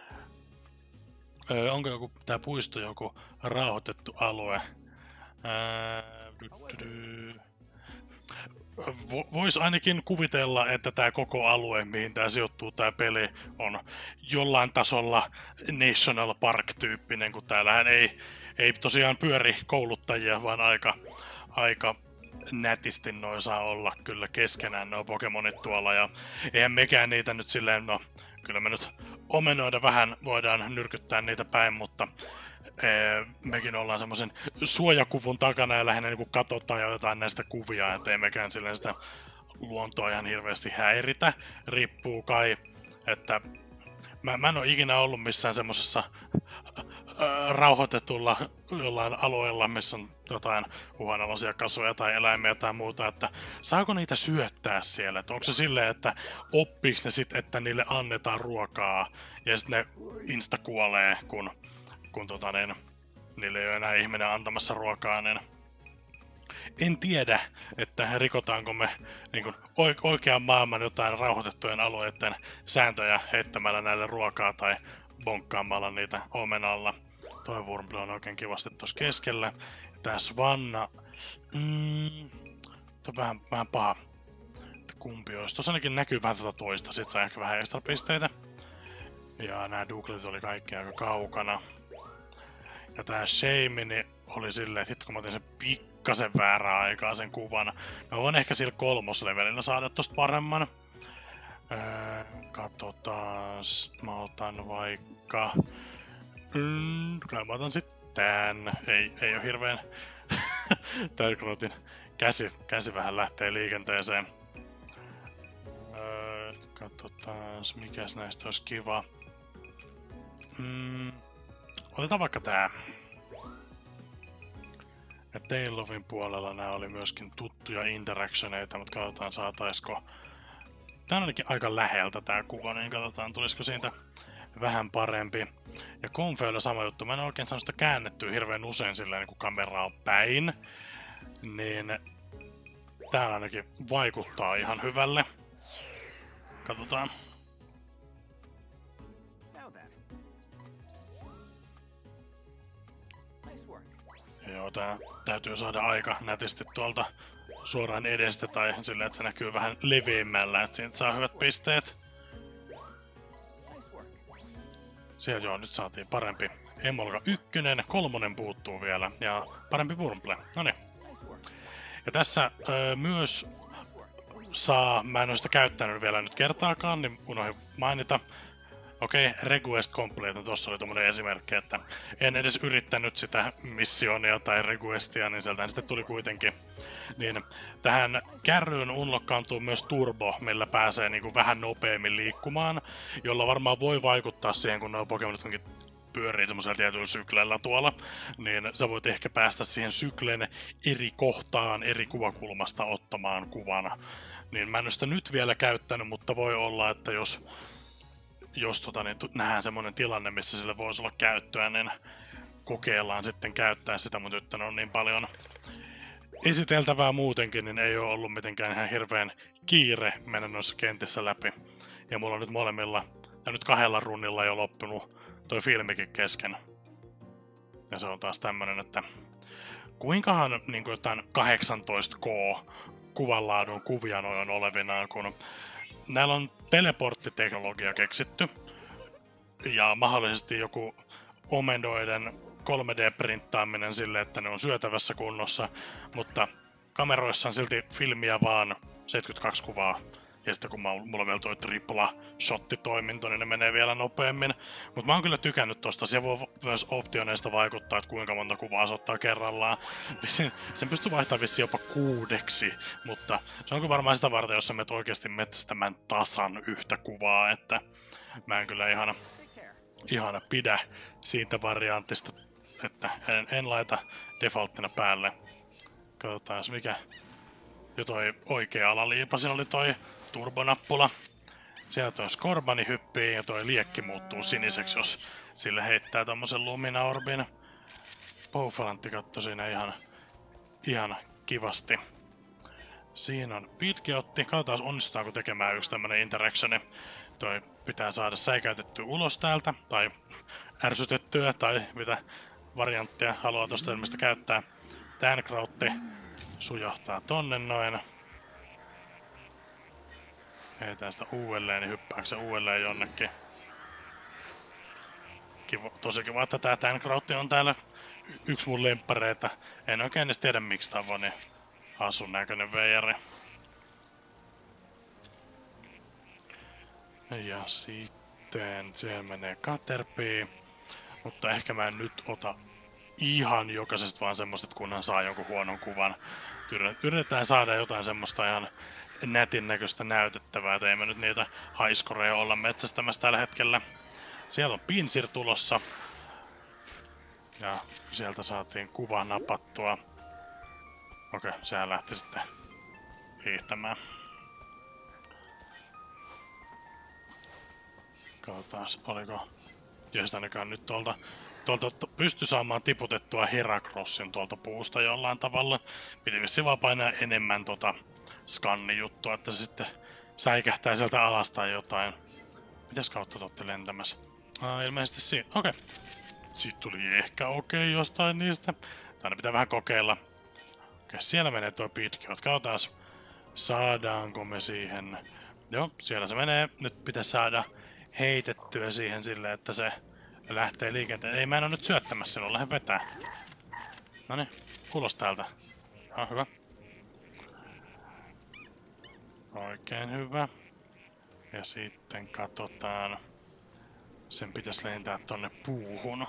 onko tää puisto joku rauhoitettu alue? Vois ainakin kuvitella, että tää koko alue, mihin tää sijoittuu tää peli, on jollain tasolla National Park-tyyppinen, kun täällähän ei tosiaan pyöri kouluttajia, vaan aika nätisti noi saa olla kyllä keskenään nuo Pokemonit tuolla, ja eihän mekään niitä nyt silleen, no kyllä me nyt omenoida vähän voidaan nyrkyttää niitä päin, mutta mekin ollaan semmoisen suojakuvun takana ja lähinnä niin katsotaan ja otetaan näistä kuvia, ettei mekään silleen sitä luontoa ihan hirveästi häiritä. Riippuu kai, että Mä en ole ikinä ollut missään semmosessa rauhoitetulla jollain alueella, missä on jotain uhanalaisia kasveja tai eläimiä tai muuta, että saako niitä syöttää siellä? Että onko se silleen, että oppiiko ne sit, että niille annetaan ruokaa ja sitten ne insta kuolee, kun niille ei ole enää ihminen antamassa ruokaa, niin en tiedä, että rikotaanko me niin kuin oikean maailman jotain rauhoitettujen alueiden sääntöjä heittämällä näille ruokaa tai bonkkaamalla niitä omenalla. Toi Wurmple on oikein kivasti tuossa keskellä. Tää Svanna... on vähän paha. Että kumpi olisi. Tuossa ainakin näkyy vähän tuota toista, sit saa ehkä vähän ekstra pisteitä. Ja nämä Douglit oli kaikki aika kaukana. Ja tää Shamini oli silleen, että kun mä otin sen pikkasen väärää aikaa sen kuvan. Mä voin ehkä sillä 3. levelillä saada tosta paremman. Katsotaas. Mä otan vaikka... Kyllä mä otan sit tän. Ei oo hirveen... Tärkrotin käsi vähän lähtee liikenteeseen. Katsotaas, mikäs näistä olisi kiva. Otetaan vaikka tää. Ja Tailofin puolella nämä oli myöskin tuttuja interactioneita, mutta katsotaan saataisko... Tää on ainakin aika läheltä tää kuva, niin katsotaan tulisiko siitä vähän parempi. Ja Confeilla sama juttu, mä en oikein saanut sitä käännettyä hirveän usein silleen, kun kamera on päin. Niin... Tää ainakin vaikuttaa ihan hyvälle. Katsotaan. Joo, tää täytyy saada aika nätisti tuolta suoraan edestä tai silleen, että se näkyy vähän leveämmällä, että siitä saa hyvät pisteet. Siellä joo, nyt saatiin parempi Emolga 1, 3 puuttuu vielä ja parempi Wurmple. Noniin. Ja tässä myös saa, mä en ole sitä käyttänyt vielä nyt kertaakaan, niin unohdin mainita. Okei, Request Complete, tuossa oli tommonen esimerkki, että en edes yrittänyt sitä missionia tai requestia, niin sieltä sitten tuli kuitenkin. Niin tähän kärryyn unlockkaantuu myös turbo, millä pääsee niinku vähän nopeammin liikkumaan, jolla varmaan voi vaikuttaa siihen, kun nuo Pokemonit onkin pyörii semmoisella tietyllä sykleellä tuolla, niin sä voit ehkä päästä siihen syklen eri kohtaan, eri kuvakulmasta ottamaan kuvana. Niin mä en ole sitä nyt vielä käyttänyt, mutta voi olla, että jos niin nähdään semmoinen tilanne, missä sille voisi olla käyttöä, niin kokeillaan sitten käyttää sitä, mutta nyt on niin paljon esiteltävää muutenkin, niin ei ole ollut mitenkään ihan hirveän kiire mennä noissa kentissä läpi. Ja mulla on nyt molemmilla, ja nyt 2 runnilla jo loppunut toi filmikin kesken. Ja se on taas tämmönen, että kuinkahan niin kuin jotain 18K kuvanlaadun kuvia noin on olevinaan, kun näillä on teleporttiteknologia keksitty ja mahdollisesti joku omenoiden 3D-printtaaminen sille, että ne on syötävässä kunnossa, mutta kameroissa on silti filmiä vaan 72 kuvaa. Ja sitten kun mulla on vielä toi tripla-shottitoiminto, niin ne menee vielä nopeammin. Mutta mä oon kyllä tykännyt tosta. Siellä voi myös optioneista vaikuttaa, että kuinka monta kuvaa se ottaa kerrallaan. Sen pystyy vaihtamaan vissiin jopa 6, mutta se onko varmaan sitä varten, jos sä menet oikeasti metsästämään tasan yhtä kuvaa, että mä en kyllä ihana pidä siitä variantista, että en laita defaulttina päälle. Katsotaan mikä jo toi oikea alaliipa, siinä oli toi turbonappula. Siellä toi Scorbani hyppii ja toi liekki muuttuu siniseksi, jos sille heittää tommosen Lumina-orbin. Bouffalantti kattoi siinä ihan kivasti. Siinä on Pidgeotti. Katsotaan onnistutaanko tekemään yksi tämmönen interactioni. Toi pitää saada säikäytettyä ulos täältä, tai ärsytettyä, tai mitä varianttia haluaa tosta ilmeisesti käyttää. Tankrautti sujahtaa tonne noin. Heitään sitä uudelleen, niin hyppääkö se uudelleen jonnekin. Tosi kiva, että tää Tankrautti on täällä yksi mun lemppareita. En oikein edes tiedä miksi tää on niin hassun näköinen veijari. Ja sitten siellä menee Caterpie. Mutta ehkä mä en nyt ota ihan jokaisesta vaan semmoista, että kunhan saa jonkun huonon kuvan. Yritetään saada jotain semmoista ihan nätin näköistä näytettävää, että ei me nyt niitä haiskoreja olla metsästämässä tällä hetkellä. Siellä on pinsir tulossa. Ja sieltä saatiin kuva napattua. Okei, sehän lähti sitten hiihtämään. Katsotaan, oliko... Jos ainakaan nyt tuolta pystyi saamaan tiputettua Heracrossin tuolta puusta jollain tavalla. Piti vissiin vaan painaa enemmän skannijuttua, että se sitten säikähtää sieltä alas tai jotain. Mitäs kautta te olette lentämässä? Ilmeisesti siinä. Okei. Siitä tuli ehkä jostain niistä. Aina pitää vähän kokeilla. Okei, siellä menee tuo pitkiot. Katsotaan, saadaanko me siihen. Joo, siellä se menee. Nyt pitää saada heitettyä siihen silleen, että se lähtee liikenteen. Ei, mä en oo nyt syöttämässä sinua, lähden vetää. Noniin, ulos täältä. Hyvä. Oikein hyvä. Ja sitten katsotaan. Sen pitäisi lentää tonne puuhun.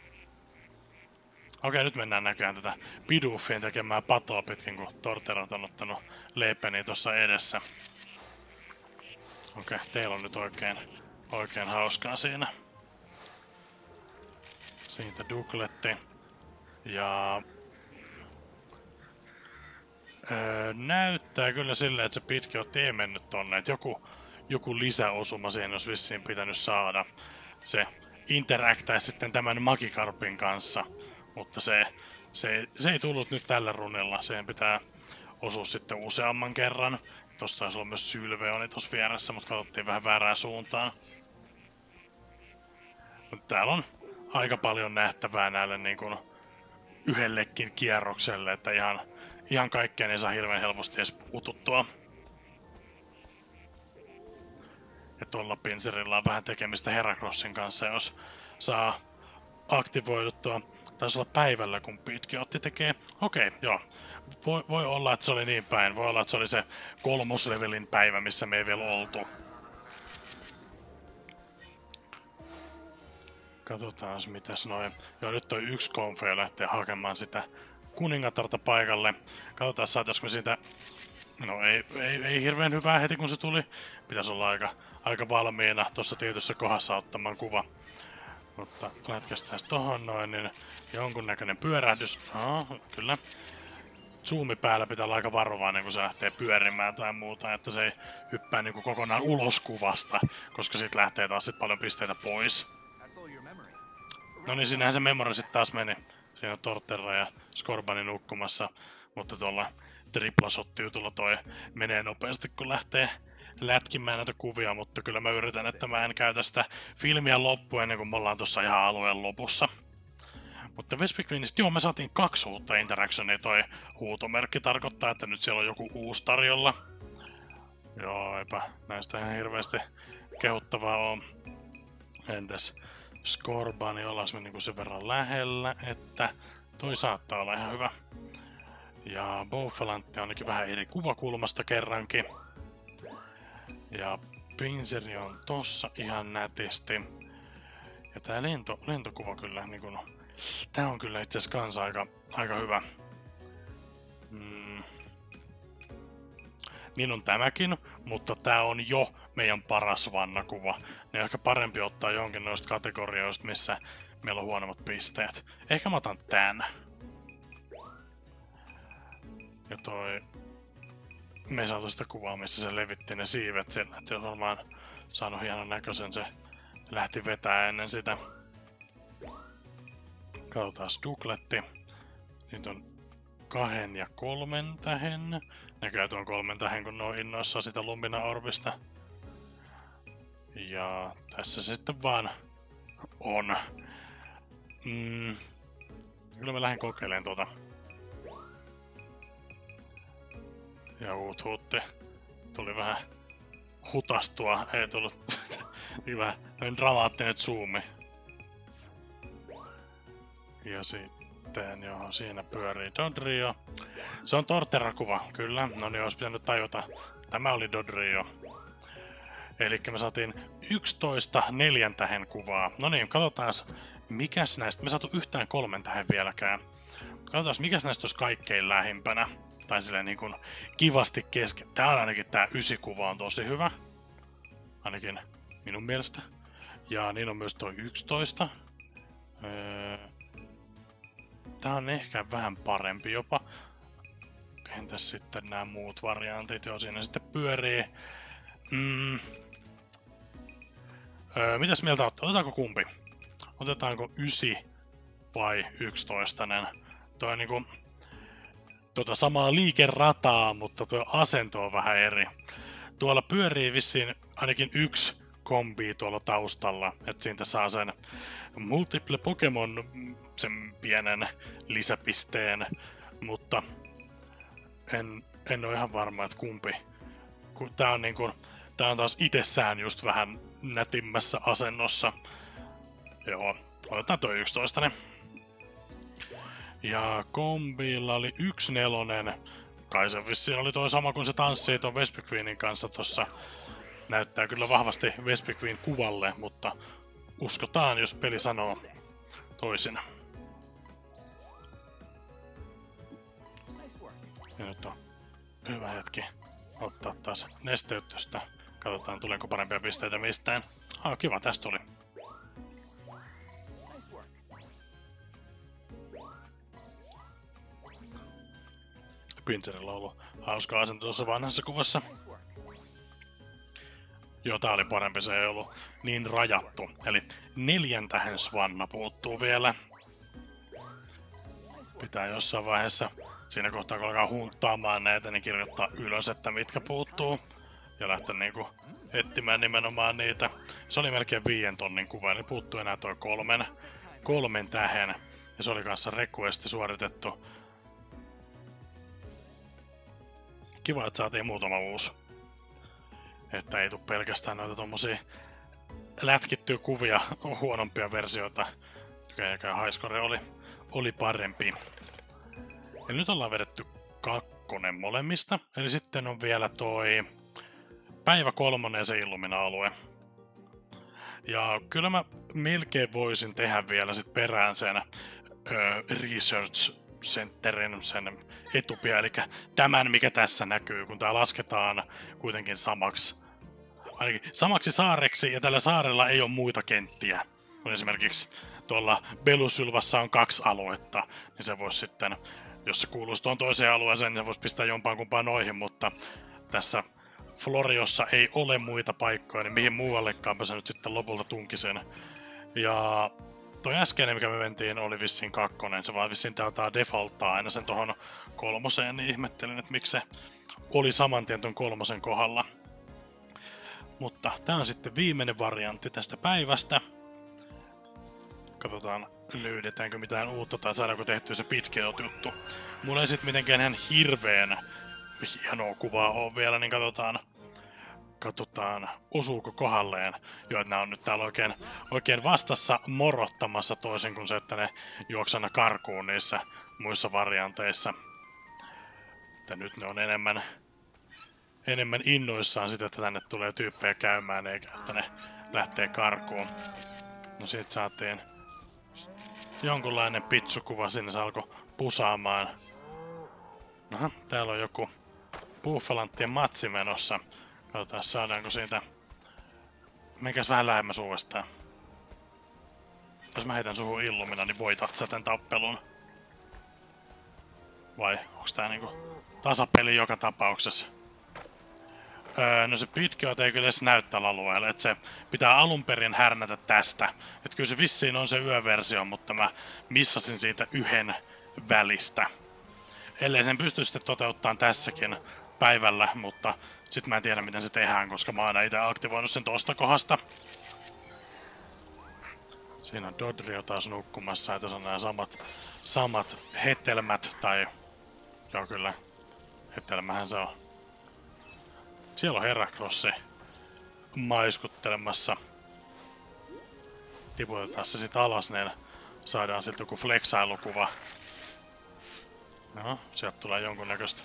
Okei, nyt mennään näköjään tätä Bidoofien tekemää patoa pitkin, kun Torterot on ottanut leipeni tuossa edessä. Okei, teillä on nyt oikein hauskaa siinä. Siitä Dugletti. Ja... näyttää kyllä silleen, että se pitkiot ei mennyt tonne. Että joku lisäosuma siihen olisi vissiin pitänyt saada. Se interaktaisi sitten tämän Magikarpin kanssa. Mutta se ei tullut nyt tällä runilla. Siihen pitää osua sitten useamman kerran. Tossa taisi olla myös Sylveoni tossa vieressä, mutta katsottiin vähän väärään suuntaan. Mutta täällä on aika paljon nähtävää näille niin kuin yhdellekin kierrokselle, että ihan kaikkeen ei saa hirveän helposti edes puututtua. Ja tuolla pinsirillä on vähän tekemistä Heracrossin kanssa, jos saa aktivoiduttua. Taisi olla päivällä, kun Pitkeotti tekee. Okei, joo. Voi olla, että se oli niin päin. Voi olla, että se oli se 3. levelin päivä, missä me ei vielä oltu. Katsotaan, mitäs noin. Joo, nyt toi yksi konfeja lähtee hakemaan sitä kuningatarta paikalle. Katsotaan, saataisiko siitä... No ei hirveän hyvää heti, kun se tuli. Pitäisi olla aika valmiina tuossa tietyssä kohdassa ottamaan kuva. Mutta lätkästään tohon noin, niin jonkunnäköinen pyörähdys. Kyllä. Zoomi päällä pitää olla aika varovainen, kun se lähtee pyörimään tai muuta, että se ei hyppää niinku kokonaan ulos kuvasta, koska siitä lähtee taas sit paljon pisteitä pois. No niin, siinähän se memory sit taas meni. Siinä on Torterra ja Scorbani nukkumassa, mutta tuolla triplasottiutulla toi menee nopeasti, kun lähtee lätkimään näitä kuvia, mutta kyllä mä yritän, että mä en käytä sitä filmiä loppuun ennen kuin me ollaan tuossa ihan alueen lopussa. Mutta Vespiqvinistä, joo, me saatiin 2 uutta interactionia, toi huutomerkki tarkoittaa, että nyt siellä on joku uusi tarjolla. Joo, eipä näistä ihan hirveästi kehuttavaa on. Entäs Scorbani, ollaanko me niinku sen verran lähellä, että toi saattaa olla ihan hyvä. Ja Bouffalantti on ainakin vähän eri kuvakulmasta kerrankin. Ja Pinseri on tossa ihan nätisti. Ja tää lentokuva kyllä niinku... Tää on kyllä itse asiassa kans aika hyvä. Niin on tämäkin, mutta tää on jo meidän paras vannakuva. Niin ehkä parempi ottaa jonkin noista kategorioista, missä meillä on huonommat pisteet. Ehkä mä otan tän. Ja toi... Me ei saatu sitä kuvaa, missä se levitti ne siivet sillä. Et jos varmaan saanut hienon näköisen, se lähti vetää ennen sitä. Katsotaan Dugletti. Nyt on 2 ja 3 tähen. Näköjään tuon 3 tähen, kun ne on innoissaan sitä Lumina-orbista. Ja tässä se sitten vaan on. Kyllä mä lähden kokeilemaan tuota. Ja Huutti tuli vähän hutastua. Ei tullut vähän dramaattinen zoomi. Ja sitten, joo, siinä pyörii Dodrio. Se on Torterra-kuva, kyllä. No niin, olisi pitänyt tajuta. Tämä oli Dodrio. Elikkä me saatiin 11 4 tähen kuvaa. No niin, katsotaan, mikäs näistä... Me saatu yhtään 3 tähen vieläkään. Katsotaan, mikäs näistä olisi kaikkein lähimpänä. Tai silleen niin kuin kivasti kesken. Tää on ainakin tää 9-kuva on tosi hyvä. Ainakin minun mielestä. Ja niin on myös toi 11. Tää on ehkä vähän parempi jopa. Entäs sitten nämä muut variantit, jo siinä sitten pyörii. Mitäs mieltä olette? Otetaanko kumpi? Otetaanko 9 vai 11? Toi on niinku samaa liikerataa, mutta tuo asento on vähän eri. Tuolla pyörii vissiin ainakin yksi kombi tuolla taustalla, että siitä saa sen multiple Pokemon, sen pienen lisäpisteen, mutta en ole ihan varma, että kumpi. Tää on taas itsessään just vähän nätimmässä asennossa. Joo, otetaan toi 11. Ja kombilla oli 1/4. Kai se vissiin oli toi sama kuin se tanssii ton Vespiqueenin kanssa tossa. Näyttää kyllä vahvasti Vespiqueen kuvalle, mutta uskotaan, jos peli sanoo toisin. Ja nyt on hyvä hetki ottaa taas nesteytystä. Katsotaan, tuleeko parempia pisteitä mistään. Kiva, tästä tuli. Pinsarilla on ollut hauska asento tuossa vanhassa kuvassa. Joo, tää oli parempi, se ei ollut niin rajattu. Eli 4 tähän Svanna puuttuu vielä. Pitää jossain vaiheessa, siinä kohtaa kun alkaa hunttaamaan näitä, niin kirjoittaa ylös, että mitkä puuttuu. Ja lähteä niinku etsimään nimenomaan niitä. Se oli melkein 5 tonnin kuva, eli puuttuu enää toi 3 tähän. Ja se oli kanssa requesti suoritettu. Kiva, että saatiin muutama uusi. Että ei tule pelkästään noita tommosia lätkittyjä kuvia, huonompia versioita. Ja Highscore oli parempi. Eli nyt ollaan vedetty 2 molemmista. Eli sitten on vielä toi päivä 3 ja se Illumina-alue. Ja kyllä mä melkein voisin tehdä vielä sit perään sen Research Centerin sen etupia, eli tämän mikä tässä näkyy, kun tää lasketaan kuitenkin samaksi saareksi, ja tällä saarella ei ole muita kenttiä. Kun esimerkiksi tuolla Belusylvassa on 2 aluetta, niin se voisi sitten, jos se kuuluisi tuon toiseen alueeseen, niin se voisi pistää jompaan kumpaan noihin, mutta tässä Floriossa ei ole muita paikkoja, niin mihin muuallekaanpa se nyt sitten lopulta tunki sen. Ja toi äskeinen, mikä me mentiin, oli vissiin 2. Se vaan vissiin täältä defaulttaa aina sen tohon 3, niin ihmettelin, että miksi se oli saman tien ton 3 kohdalla. Mutta tää on sitten viimeinen variantti tästä päivästä. Katsotaan, löydetäänkö mitään uutta tai saadaanko tehtyä se pitkeot-juttu. Mulla ei sit mitenkään ihan hirveen hienoa kuvaa ole vielä, niin katsotaan osuuko kohdalleen. Joo, että nää on nyt täällä oikein vastassa morottamassa toisin kuin se, että ne juoksana karkuun niissä muissa varianteissa. Että nyt ne on enemmän innoissaan sitä, että tänne tulee tyyppejä käymään, eikä että ne lähtee karkuun. No siitä saatiin jonkunlainen pitsukuva, sinne se alkoi pusaamaan. Aha, täällä on joku Buffalanttien matsi menossa. Katsotaan, saadaanko siitä. Menkääs vähän lähemmäs uudestaan. Jos mä heitän suhun Illumina, niin voitat sä tän tappelun. Vai onks tää niinku tasapeli joka tapauksessa? No se pitkeot ei kyllä edes näy tällä alueella, että se pitää alun perin härnätä tästä. Että kyllä se vissiin on se yöversio, mutta mä missasin siitä 1 välistä. Ellei sen pysty sitten toteuttamaan tässäkin päivällä, mutta sit mä en tiedä miten se tehdään, koska mä oon aina itse aktivoinut sen tosta kohdasta. Siinä on Dodrio taas nukkumassa, ja tässä on nämä samat hetelmät, tai joo kyllä, hetelmähän se on. Siellä on Heracrossi maiskuttelemassa. Tiputetaan se sit alas, niin saadaan siltä joku flexailukuva. No, sieltä tulee jonkunnäköistä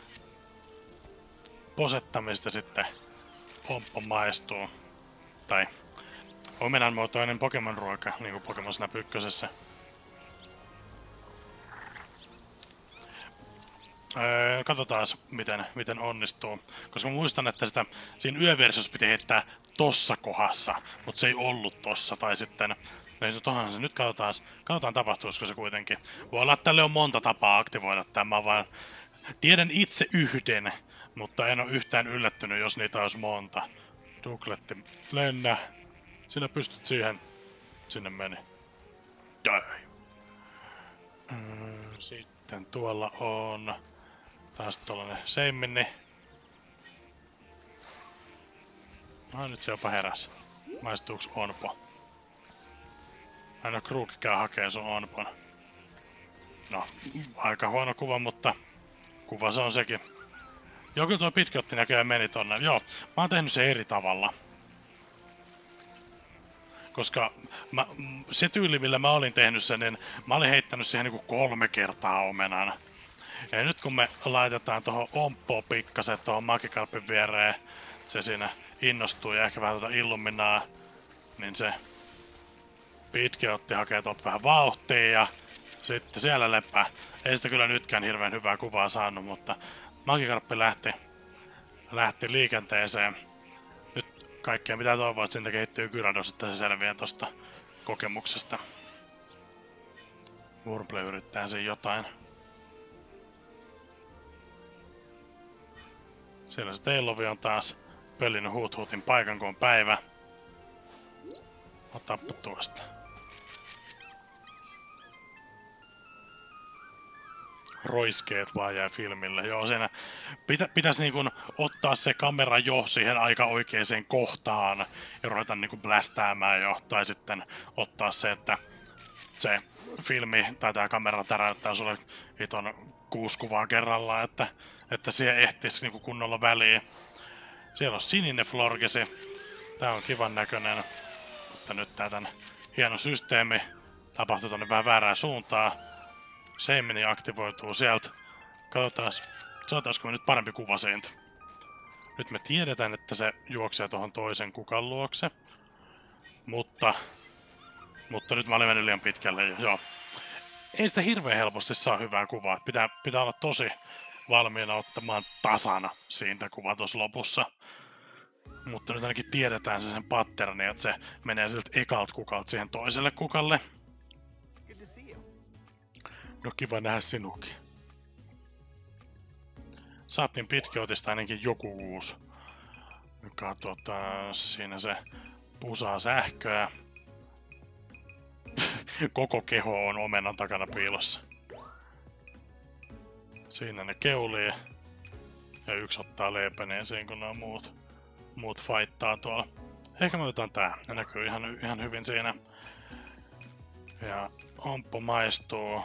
posettamista sitten pomppo maistuu. Tai omenanmuotoinen Pokemon-ruoka, niin kuin Pokemon Snap 1. Katsotaan, miten onnistuu. Koska mä muistan, että sitä siinä yöversiossa piti heittää tossa kohdassa, mutta se ei ollut tossa. Tai sitten, tohon se nyt katsotaan tapahtuisiko se kuitenkin. Voi olla, että tälle on monta tapaa aktivoida tämä, vaan tiedän itse yhden, mutta en ole yhtään yllättynyt, jos niitä olisi monta. Dukletti, lennä. Sinä pystyt siihen. Sinne meni. Sitten tuolla on taas tollanen seimmini. No nyt se jopa heräs. Maistuuks onpo? Aina Kruk käy hakee sun onpon. No, aika huono kuva, mutta kuva se on sekin. Joku tuo pitkäotti näköjään meni tonne. Joo, mä oon tehnyt se eri tavalla. Koska se tyyli, millä mä olin tehnyt sen, niin mä olin heittänyt siihen niinku 3 kertaa omenan. Ja nyt kun me laitetaan tuohon omppoon pikkasen tuohon Magikarpin viereen, se siinä innostuu ja ehkä vähän tuota illuminaa, niin se pitkäotti hakee tuolta vähän vauhtia ja sitten siellä lepää. Ei sitä kyllä nytkään hirveän hyvää kuvaa saanut, mutta Magikarppi lähti liikenteeseen. Nyt kaikkea pitää toivoa, että siitä kehittyy Gyarados, että se selviää tosta kokemuksesta. Wurble yrittää siinä jotain. Siellä se Teilovi on taas pöllinyt huutin paikan, kun on päivä. Otappa tuosta. Roiskeet vaan jää filmille. Joo, siinä pitäisi niinku ottaa se kamera jo siihen aika oikeaan kohtaan ja ruveta niinku blästäämään jo. Tai sitten ottaa se, että se filmi tai tää kamera täräyttää sulle hiton 6 kuvaa kerrallaan, että siihen ehtisi niinku kunnolla väliin. Siellä on sininen Florgesi. Tää on kivan näköinen. Mutta nyt tää tän hieno systeemi tapahtuu tonne vähän väärään suuntaan. Seimini aktivoituu sieltä. Katsotaan, saataisiko me nyt parempi kuva siitä. Nyt me tiedetään, että se juoksee tuohon toisen kukan luokse. Mutta nyt mä olin mennyt liian pitkälle. Joo. Ei sitä hirveän helposti saa hyvää kuvaa. Pitää olla tosi valmiina ottamaan tasana siitä kuva tuossa lopussa. Mutta nyt ainakin tiedetään sen patterni, että se menee sieltä ekalta kukalta siihen toiselle kukalle. No kiva nähdä sinukin. Saatiin pitkäotista ainakin joku uusi. Katsotaan, siinä se pusaa sähköä. Koko keho on omenan takana piilossa. Siinä ne keulii. Ja yksi ottaa leipäneeseen, kun nämä muut faittaa tuolla. Ehkä me otetaan tää. Ne näkyy ihan hyvin siinä. Ja omppo maistuu.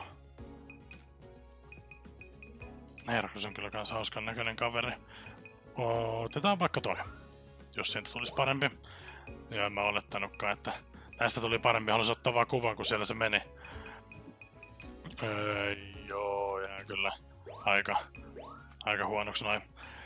Herkus on kyllä kans hauskan näköinen kaveri. Otetaan vaikka toi. Jos siitä tulisi parempi. Joo, en mä olettanutkaan, että tästä tuli parempi. Haluaisin ottaa vaan kuvan, kun siellä se meni. Joo, jää kyllä aika huonoksi noin.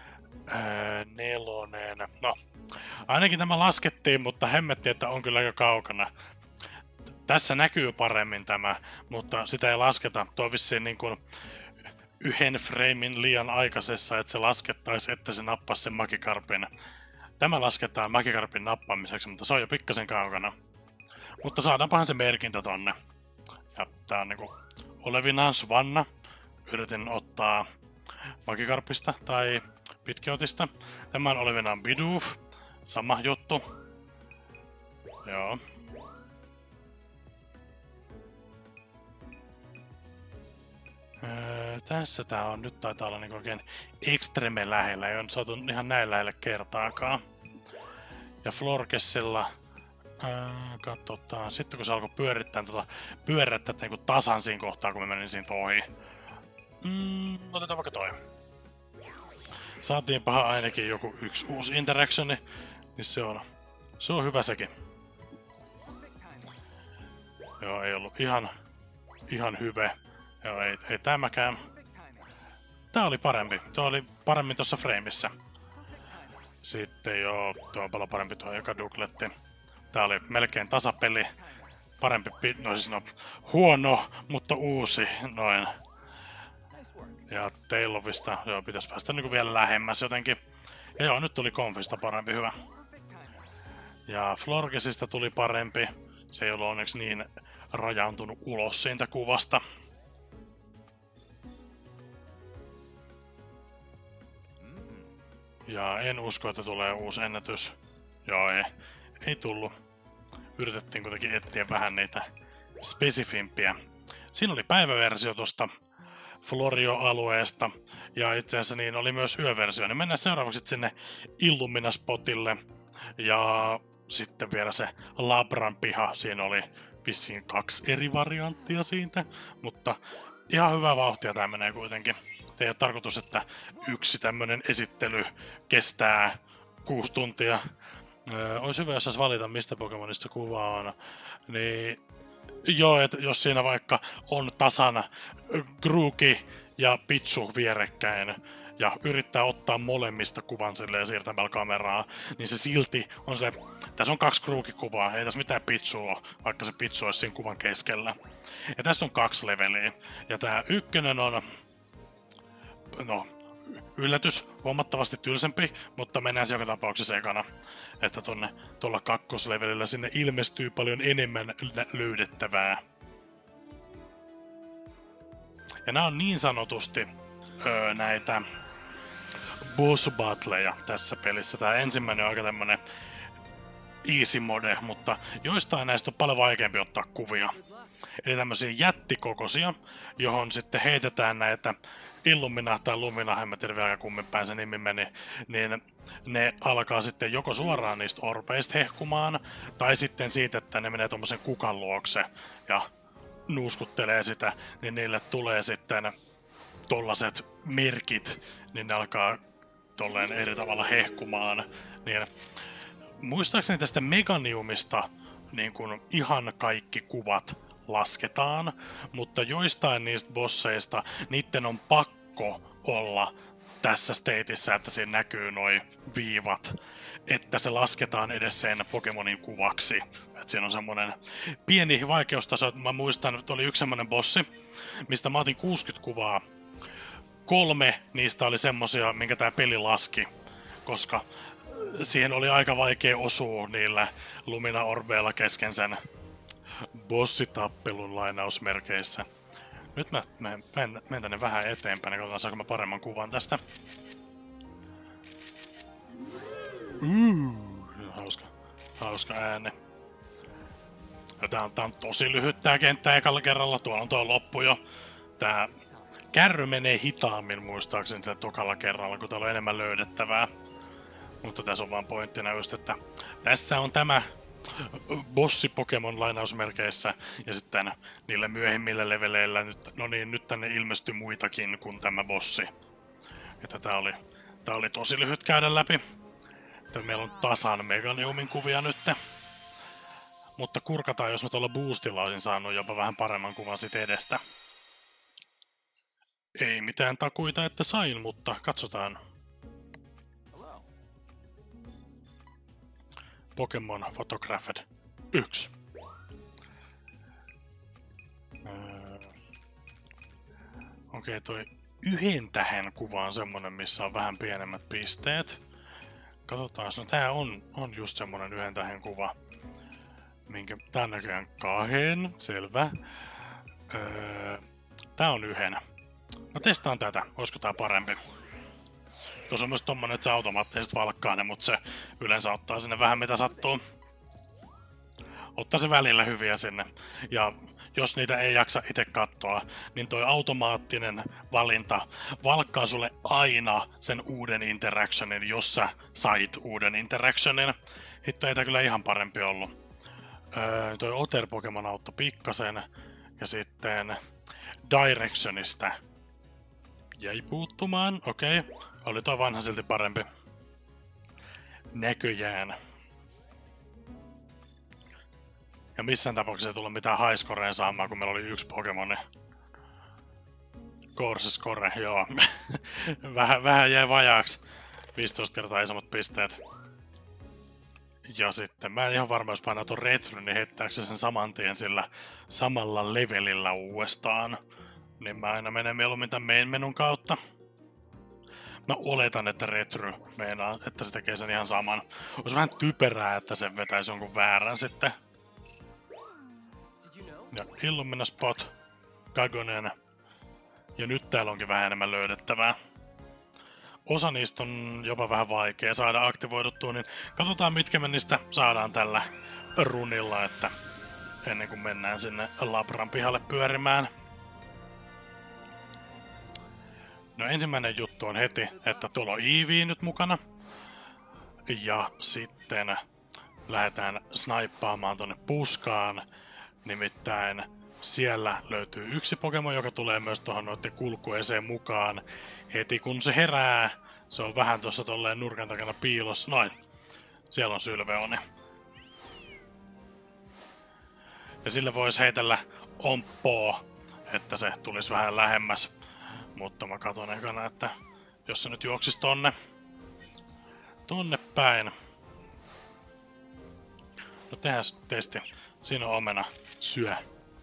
4. No, ainakin tämä laskettiin, mutta hemmetti, että on kyllä aika kaukana. Tässä näkyy paremmin tämä, mutta sitä ei lasketa. Tuo vissiin niin kuin yhden framein liian aikaisessa, että se laskettaisi, että se nappasi sen Magikarpin. Tämä lasketaan Magikarpin nappaamiseksi, mutta se on jo pikkasen kaukana. Mutta saadaanpahan se merkintä tonne. Ja tää on niinku olevinaan Svanna. Yritin ottaa Magikarpista tai Pitkäotista. Tämä on olevinaan Bidoof. Sama juttu. Joo. Tässä tää on, nyt taitaa olla niinku oikein extreme lähellä, ei ole saatu ihan näin lähelle kertaakaan. Ja Florgessilla, katsotaan, sitten kun se alkoi pyörittää niinku tasan siinä kohtaa, kun mä menin siitä ohi. Otetaan vaikka toi. Saatiinpaha ainakin joku yksi uusi interactioni, niin se on hyvä sekin. Joo, ei ollut ihan hyvä. Joo, ei tämäkään. Tää oli parempi. Tuo oli paremmin tuossa frameissa. Sitten joo, tuo on paljon parempi tuo joka Dukletti. Tää oli melkein tasapeli. Parempi, no siis no, huono, mutta uusi, noin. Ja Tailofista, joo, pitäisi päästä niinku vielä lähemmäs jotenkin. Ja joo, nyt tuli Konfista parempi, hyvä. Ja Florgesista tuli parempi. Se ei ollut onneksi niin rajaantunut ulos siitä kuvasta. Ja en usko, että tulee uusi ennätys. Joo, ei tullut. Yritettiin kuitenkin etsiä vähän niitä spesifimpiä. Siinä oli päiväversio tuosta Florio-alueesta. Ja itse asiassa niin oli myös yöversio. Niin mennään seuraavaksi sinne Illumina-spotille. Ja sitten vielä se Labran piha. Siinä oli vissiin 2 eri varianttia siitä. Mutta ihan hyvää vauhtia tää menee kuitenkin. Ei ole tarkoitus, että yksi tämmönen esittely kestää 6 tuntia. Olisi hyvä, jos saisi valita, mistä Pokemonista kuva on. Niin joo, että jos siinä vaikka on tasan Grookey ja Pichu vierekkäin ja yrittää ottaa molemmista kuvan silleen siirtämällä kameraa, niin se silti on se, tässä on 2 Grookey-kuvaa, ei tässä mitään Pichua ole, vaikka se Pichu olisi siinä kuvan keskellä. Ja tästä on 2 leveliä, ja tää ykkönen on, no, yllätys, huomattavasti tylsempi, mutta mennään joka tapauksessa ekana. Että tuolla 2-levelillä sinne ilmestyy paljon enemmän löydettävää. Ja nämä on niin sanotusti näitä boss battleja tässä pelissä. Tämä ensimmäinen on aika tämmönen easy mode, mutta joistain näistä on paljon vaikeampi ottaa kuvia. Eli tämmöisiä jättikokoisia, johon sitten heitetään näitä Illumina tai Lumina, en mä tiedä vielä kummin päin se nimi meni, niin ne alkaa sitten joko suoraan niistä orpeista hehkumaan, tai sitten siitä, että ne menee tommosen kukan luokse ja nuuskuttelee sitä, niin niille tulee sitten tollaset merkit, niin ne alkaa tolleen eri tavalla hehkumaan. Niin, muistaakseni tästä Meganiumista niin kun ihan kaikki kuvat lasketaan, mutta joistain niistä bosseista niitten on pakko olla tässä stateissa, että siinä näkyy noi viivat, että se lasketaan edes sen Pokemonin kuvaksi. Et siinä on semmonen pieni vaikeustaso, että mä muistan, että oli yksi semmonen bossi, mistä mä otin 60 kuvaa. 3 niistä oli semmosia, minkä tää peli laski, koska siihen oli aika vaikea osua niillä Lumina-orbeilla kesken sen bossitappelun lainausmerkeissä. Nyt mä menen tänne vähän eteenpäin ja katsotaan, saanko mä paremman kuvan tästä. Hauska ääni. Ja tää on tosi lyhyt tää kenttä ekalla kerralla, tuolla on tuo loppu jo. Tää kärry menee hitaammin muistaakseni sen tokalla kerralla, kun täällä on enemmän löydettävää. Mutta tässä on vaan pointtina just, että tässä on tämä bossi Pokemon lainausmerkeissä, ja sitten niillä myöhemmillä leveleillä, nyt tänne ilmestyi muitakin kuin tämä bossi. Että tää oli tosi lyhyt käydä läpi. Että meillä on tasan Meganiumin kuvia nyt. Mutta kurkataan, jos mä tuolla boostilla olisin saanut jopa vähän paremman kuvan sit edestä. Ei mitään takuita, että sain, mutta katsotaan. Pokemon Photographed 1. Okei, toi 1 tähen kuva on semmonen, missä on vähän pienemmät pisteet. Katsotaan, no tää on just semmonen 1 tähen kuva. Minkä, tää on näköjään 2, selvä. Tää on 1. No testaan tätä, olisiko tää parempi. Tuossa on myös tommonen, että se automaattisesti valkkaa ne, mutta se yleensä ottaa sinne vähän mitä sattuu. Ottaa se välillä hyviä sinne. Ja jos niitä ei jaksa itse katsoa, niin toi automaattinen valinta valkkaa sulle aina sen uuden interactionin, jos sä sait uuden interactionin. Hitto ei tää kyllä ihan parempi ollut. Toi Otter Pokemon auttoi pikkasen. Ja sitten Directionista jäi puuttumaan, okei. Oli toi vanha silti parempi. Näköjään. Ja missään tapauksessa ei tullut mitään highscorea saamaan, kun meillä oli 1 Pokemoni. Score, joo. vähän jäi vajaaksi. 15 kertaa isommat pisteet. Ja sitten mä en ihan varma, jos painaa ton retry, niin heittääkö se sen saman tien sillä samalla levelillä uudestaan. niin mä aina menen mieluummin tämän main menun kautta. Mä oletan, että Retry meinaa, että se tekee sen ihan saman. Olisi vähän typerää, että se vetäisi jonkun väärän sitten. Ja Illumina Spot, Kagonen. Ja nyt täällä onkin vähän enemmän löydettävää. Osa niistä on jopa vähän vaikea saada aktivoiduttua, niin katsotaan mitkä me niistä saadaan tällä runilla, että ennen kuin mennään sinne Labran pihalle pyörimään. No ensimmäinen juttu on heti, että tuolla on Eevee nyt mukana. Ja sitten lähdetään snaippaamaan tonne puskaan. Nimittäin siellä löytyy yksi Pokemon, joka tulee myös tuohon noiden kulkueeseen mukaan. Heti kun se herää, se on vähän tuossa tolleen nurkan takana piilossa. Noin, siellä on Sylveoni. Ja sille voisi heitellä Omppoa, että se tulisi vähän lähemmäs. Mutta mä katon ekana, että jos se nyt juoksisi tonne päin. No tehdään testi. Siinä on omena. Syö.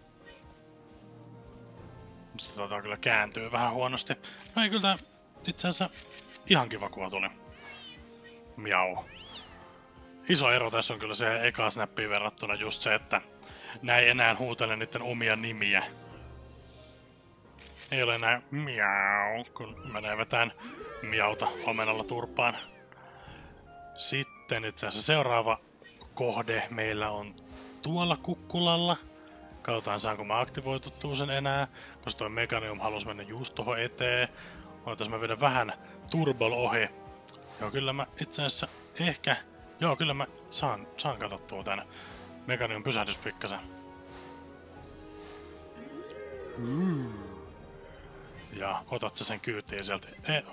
Sitten taitaa kyllä kääntyy vähän huonosti. No ei kyllä itse asiassa ihan kiva kuva tuli. Miau. Iso ero tässä on kyllä se eka snappiin verrattuna just se, että nää ei enää huutele niiden omia nimiä. Ei ole enää miau, kun menee vetään miauta omenalla turpaan. Sitten itse asiassa seuraava kohde meillä on tuolla kukkulalla. Katsotaan saanko mä aktivoituttua sen enää, koska toi Meganium halusi mennä just tohon eteen. Oitais mä vedän vähän Turbol ohi. Joo, kyllä mä itse asiassa ehkä... Joo, kyllä mä saan katsottua tän Meganium pysähdys pikkasen. Ja otat sä sen kyytiin sieltä.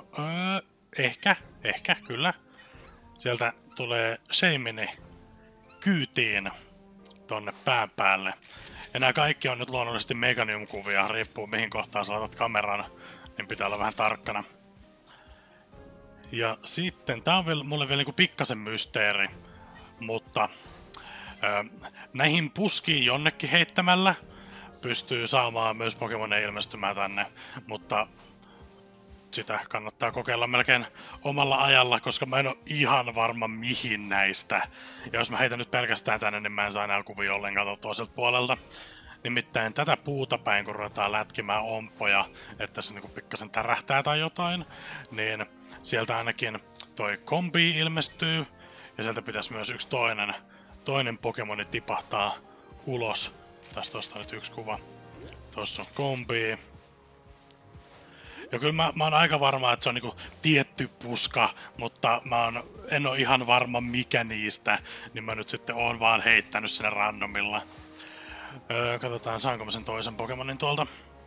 Ehkä, kyllä. Sieltä tulee Shamini kyytiin tonne pään päälle. Ja nämä kaikki on nyt luonnollisesti Meganium-kuvia, riippuu mihin kohtaan sä laitat kameran, niin pitää olla vähän tarkkana. Ja sitten, tää on mulle vielä niinku pikkasen mysteeri, mutta näihin puskiin jonnekin heittämällä pystyy saamaan myös Pokemoneja ilmestymään tänne, mutta sitä kannattaa kokeilla melkein omalla ajalla, koska mä en oo ihan varma mihin näistä. Ja jos mä heitän nyt pelkästään tänne, niin mä en saa enää kuvia ollenkaan toiselta puolelta. Nimittäin tätä puuta päin, kun ruvetaan lätkimään ompoja, että se niinku pikkasen tärähtää tai jotain, niin sieltä ainakin toi Kombi ilmestyy, ja sieltä pitäisi myös yksi toinen Pokemoni tipahtaa ulos. Tästä tosta nyt yksi kuva. Tossa on Kombi. Ja kyllä mä oon aika varma, että se on niinku tietty puska, mutta en oo ihan varma mikä niistä, niin mä nyt sitten oon vaan heittänyt sinne randomilla. Katsotaan saanko mä sen toisen Pokemonin tuolta.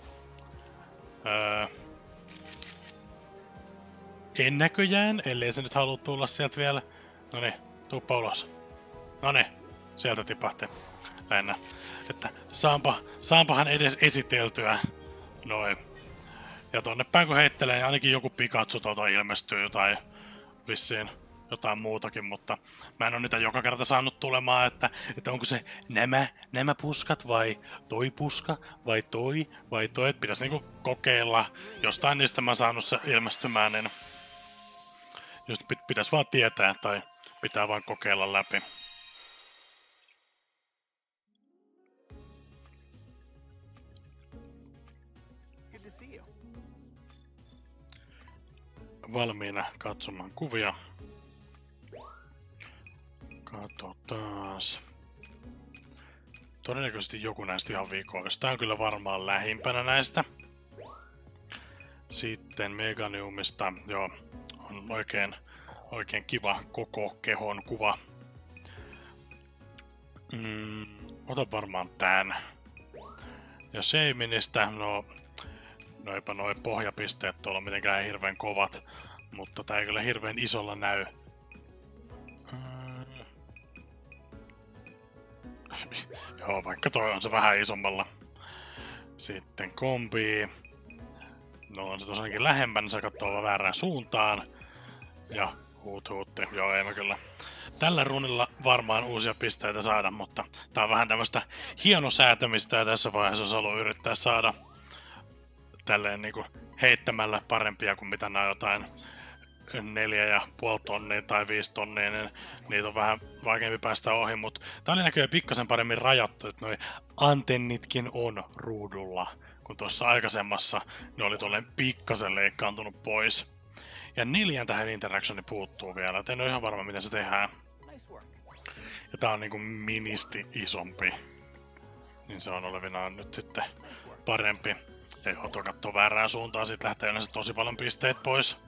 En näköjään, ellei se nyt halua tulla sieltä vielä. Noniin, tuuppa ulos. Noniin, sieltä tipahti. Lähinnä. Että saanpahan edes esiteltyä. Noin. Ja tonne päin kun heittelee, niin ainakin joku Pikachu tuolta ilmestyy tai vissiin jotain muutakin, mutta mä en oo niitä joka kerta saanut tulemaan, että onko se nämä puskat vai toi puska vai toi, että pitäisi niinku kokeilla. Jostain niistä mä oon saanut se ilmestymään, niin just pitäisi vaan tietää tai pitää vaan kokeilla läpi. Valmiina katsomaan kuvia. Katsotaas. Todennäköisesti joku näistä ihan viikoista. Tää on kyllä varmaan lähimpänä näistä. Sitten Meganiumista. Joo, on oikein kiva koko kehon kuva. Otan varmaan tän. Ja Shaminista, no eipä noi pohjapisteet tuolla mitenkään hirveän kovat, mutta tää ei kyllä hirveän isolla näy. Joo, vaikka toi on se vähän isommalla. Sitten Kombi. No on se tosiaankin lähempänä, se katsoo väärään suuntaan. Ja huutti. Joo, ei mä kyllä tällä runilla varmaan uusia pisteitä saada, mutta tää on vähän tämmöstä hienosäätämistä ja tässä vaiheessa olisi ollut yrittää saada tälleen niinku heittämällä parempia kuin mitä nämä jotain 4,5 tonnia tai 5 tonnia, niin niitä on vähän vaikeampi päästä ohi, mutta tää oli näköjään pikkasen paremmin rajattu, että noi antennitkin on ruudulla, kun tuossa aikaisemmassa ne oli tolleen pikkasen leikkaantunut pois. Ja 4 tähän interactioni puuttuu vielä, et en ole ihan varma miten se tehdään. Ja tää on niinku ministi isompi, niin se on olevinaan nyt sitten parempi. Ei ole katsoa väärään suuntaan, sit lähtee yleensä tosi paljon pisteet pois.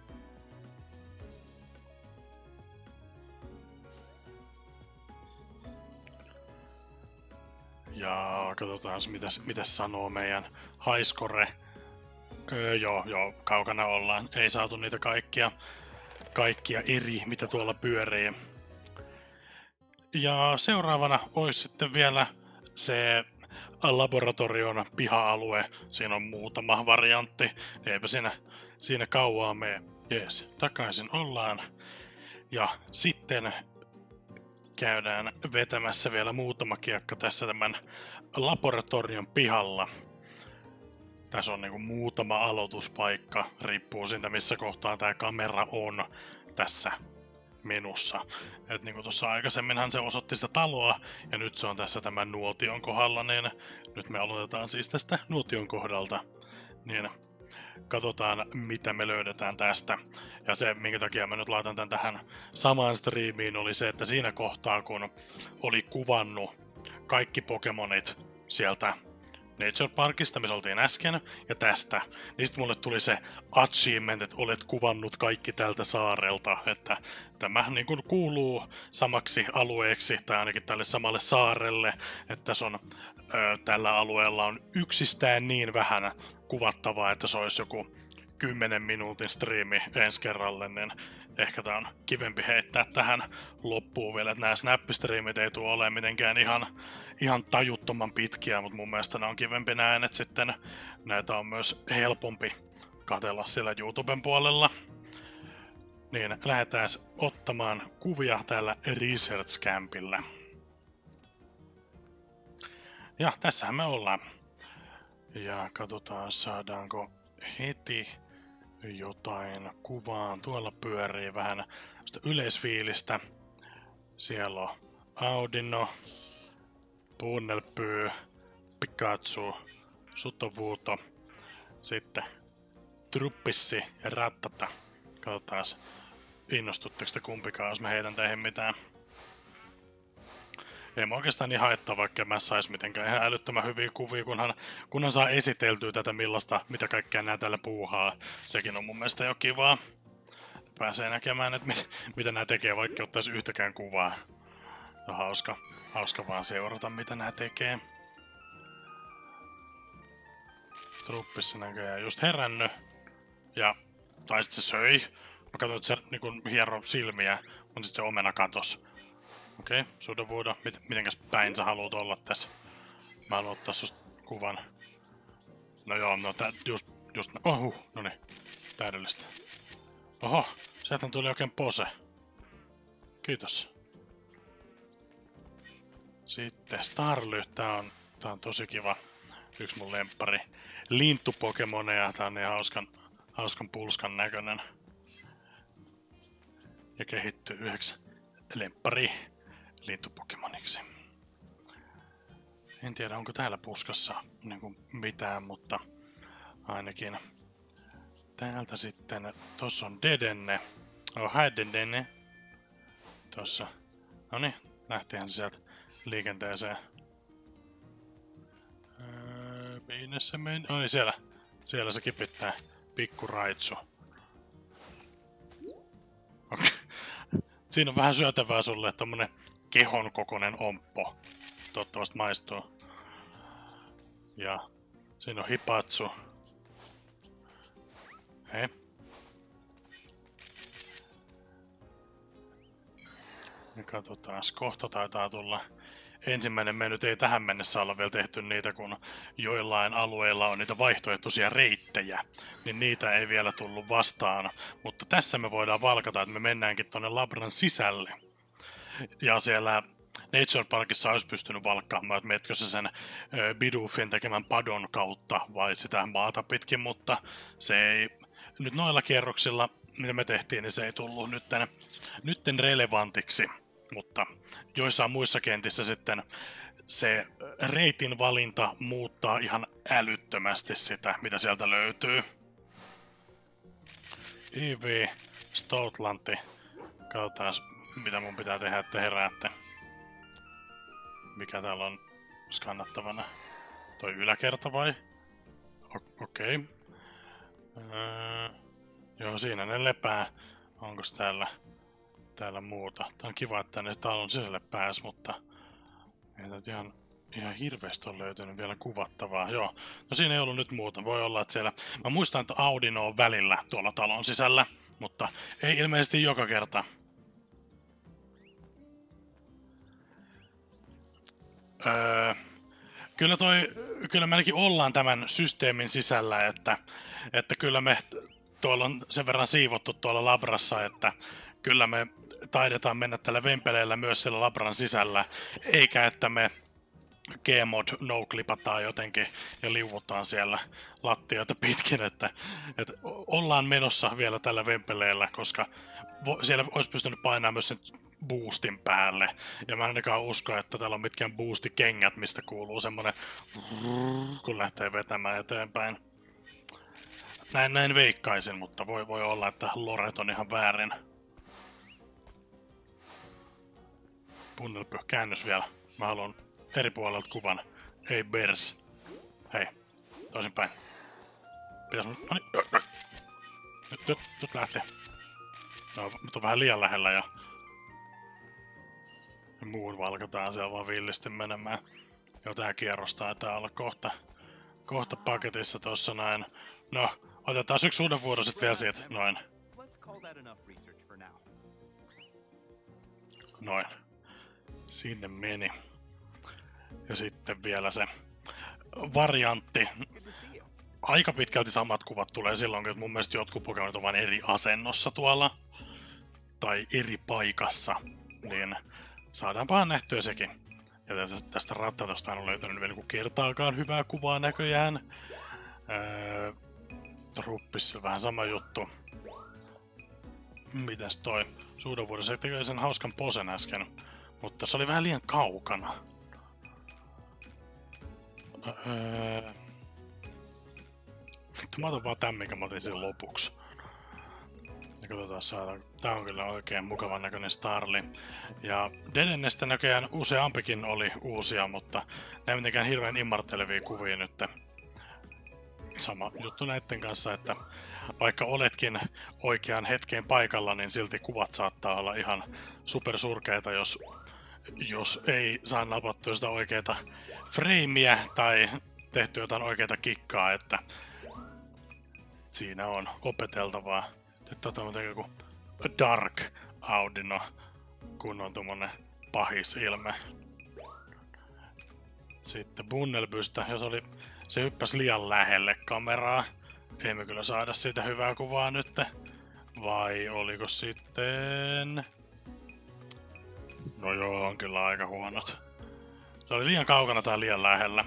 Ja katsotaan mitä sanoo meidän highscore. Joo, kaukana ollaan. Ei saatu niitä kaikkia eri, mitä tuolla pyörii. Ja seuraavana olisi sitten vielä se laboratorion piha-alue. Siinä on muutama variantti. Eipä siinä kauaa mene. Jees, takaisin ollaan. Ja sitten käydään vetämässä vielä muutama kiekka tässä tämän laboratorion pihalla. Tässä on niinku muutama aloituspaikka, riippuu siitä missä kohtaa tämä kamera on tässä menussa. Et niinku tuossa aikaisemminhan se osoitti sitä taloa ja nyt se on tässä tämän nuotion kohdalla, niin nyt me aloitetaan siis tästä nuotion kohdalta. Niin katsotaan mitä me löydetään tästä. Ja se minkä takia mä nyt laitan tän tähän samaan striimiin oli se, että siinä kohtaa kun oli kuvannut kaikki Pokemonit sieltä Nature Parkista, missä oltiin äsken, ja tästä, niin sitten mulle tuli se achievement, että olet kuvannut kaikki tältä saarelta, että tämä niin kuin kuuluu samaksi alueeksi, tai ainakin tälle samalle saarelle, että tässä on, tällä alueella on yksistään niin vähän kuvattavaa, että se olisi joku 10 minuutin striimi ensi kerralle, niin ehkä tää on kivempi heittää tähän loppuun vielä, että nämä snappistriimit ei tule olemaan mitenkään ihan tajuttoman pitkiä, mutta mun mielestä ne on kivempi näin, että sitten näitä on myös helpompi katsella siellä YouTuben puolella. Niin lähdetään ottamaan kuvia täällä Research Campillä. Ja tässähän me ollaan. Ja katsotaan saadaanko heti jotain kuvaa. Tuolla pyörii vähän yleisfiilistä. Siellä on Audino, Puunnelpyy, Pikachu, Sutovuuto, sitten Truppissi ja Rattata. Katsotaan, innostutteko te kumpikaan, jos mä heitän teihin mitään. Ei mä oikeastaan niin haittaa, vaikka mä sais mitenkään ihan älyttömän hyviä kuvia, kunhan saa esiteltyä tätä mitä kaikkea nää täällä puuhaa. Sekin on mun mielestä jo kivaa. Pääsee näkemään, että mitä nää tekee, vaikka ottaisi yhtäkään kuvaa. On hauska vaan seurata, mitä nää tekee. Truppissa näköjään just herännyt. Tai sit se söi. Mä katsoin, että se niin hiero silmiä, mutta sit se omena katos. Okei, Sudovuudo, mitenkäs päin sä haluut olla tässä? Mä haluan ottaa susta kuvan. No joo, no just noniin, täydellistä. Oho, sieltä tuli oikein pose. Kiitos. Sitten Starly, tää on tosi kiva. Yksi mun lemppari linttupokemoneja, tää on niin hauskan pulskan näköinen. Ja kehittyy yhdeksi lemppari lintupokemoniksi. En tiedä onko täällä puskassa niinku mitään, mutta ainakin täältä sitten tossa on Dedenne. Hai Dedenne. Tossa. Noniin, lähtihän se sieltä liikenteeseen. Minne se meni? Ai siellä se kipittää. Pikku Raitsu. Okay. Siinä on vähän syötävää sulle, tommonen kehon kokoinen omppo. Toivottavasti maistuu. Ja siinä on Hipatsu. Hei. Ja katsotaan, kohta taitaa tulla. Ensimmäinen me nyt ei tähän mennessä olla vielä tehty niitä, kun joillain alueilla on niitä vaihtoehtoisia reittejä, niin niitä ei vielä tullut vastaan. Mutta tässä me voidaan valkata, että me mennäänkin tonne labran sisälle. Ja siellä Nature Parkissa olisi pystynyt valkkaamaan, että menetkö se sen Bidoofin tekemän padon kautta vai sitä maata pitkin, mutta se ei nyt noilla kierroksilla, mitä me tehtiin, niin se ei tullut nytten relevantiksi, mutta joissain muissa kentissä sitten se reitin valinta muuttaa ihan älyttömästi sitä, mitä sieltä löytyy. EV, Stoutlanti. Katsotaan, mitä mun pitää tehdä, että heräätte. Mikä täällä on skannattavana? Toi yläkerta vai? Okei. Joo, siinä ne lepää. Onkos täällä muuta? Tää on kiva, että ne talon sisälle pääs, mutta ei tätä ihan hirveästi on löytynyt vielä kuvattavaa. Joo, no siinä ei ollut nyt muuta. Voi olla, että siellä... Mä muistan, että Audino on välillä tuolla talon sisällä, mutta ei ilmeisesti joka kerta. Kyllä me ainakin ollaan tämän systeemin sisällä, että kyllä me tuolla on sen verran siivottu tuolla labrassa, että kyllä me taidetaan mennä tällä vempeleellä myös siellä labran sisällä, eikä että me Gmod no-klipataan jotenkin ja liuvutaan siellä lattioita pitkin, että ollaan menossa vielä tällä vempeleellä, koska siellä olisi pystynyt painamaan myös sen boostin päälle. Ja mä en ainakaan usko, että täällä on mitkään boostikengät, mistä kuuluu semmonen kun lähtee vetämään eteenpäin. Näin veikkaisin, mutta voi olla, että loret on ihan väärin. Punnelpö, käännös vielä. Mä haluan eri puolelta kuvan. Ei bers. Hei, toisinpäin. Pitäis... Nyt lähtee. No, mutta on vähän liian lähellä ja muun valkataan siellä vaan villisti menemään. Jo tää kierros taitaa olla kohta paketissa tossa näin. No, otetaan yksi uuden vuoro sit vielä siitä. Noin. Noin. Sinne meni. Ja sitten vielä se variantti. Aika pitkälti samat kuvat tulee silloin, kun mun mielestä jotkut Pokemonit on vain eri asennossa tuolla. Tai eri paikassa. Niin saadaanpahan nähtyä sekin. Ja tästä rattatosta en ole löytänyt vielä kertaakaan hyvää kuvaa näköjään. Ruppissa vähän sama juttu. Mitäs toi? Suudenvuoden se teki sen hauskan posen äsken. Mutta se oli vähän liian kaukana. Mä otan vaan tän, mikä mä otin sen lopuksi. Ja katsotaan, saadaan. Tää on kyllä oikein mukavan näköinen Starly. Ja Dedennestä näköjään useampikin oli uusia, mutta nää mitenkään hirveän immartelevia kuvia nyt. Sama juttu näitten kanssa, että vaikka oletkin oikean hetkeen paikalla, niin silti kuvat saattaa olla ihan supersurkeita, jos ei saa napattua sitä oikeita freimiä tai tehty jotain oikeita kikkaa, että siinä on opeteltavaa. Nyt on joku Dark Audino, kun on tommonen pahis ilme. Sitten Bunnelbystä, jos se hyppäsi liian lähelle kameraa. Ei me kyllä saada siitä hyvää kuvaa nyt. Vai oliko sitten... No joo, on kyllä aika huonot. Se oli liian kaukana tai liian lähellä.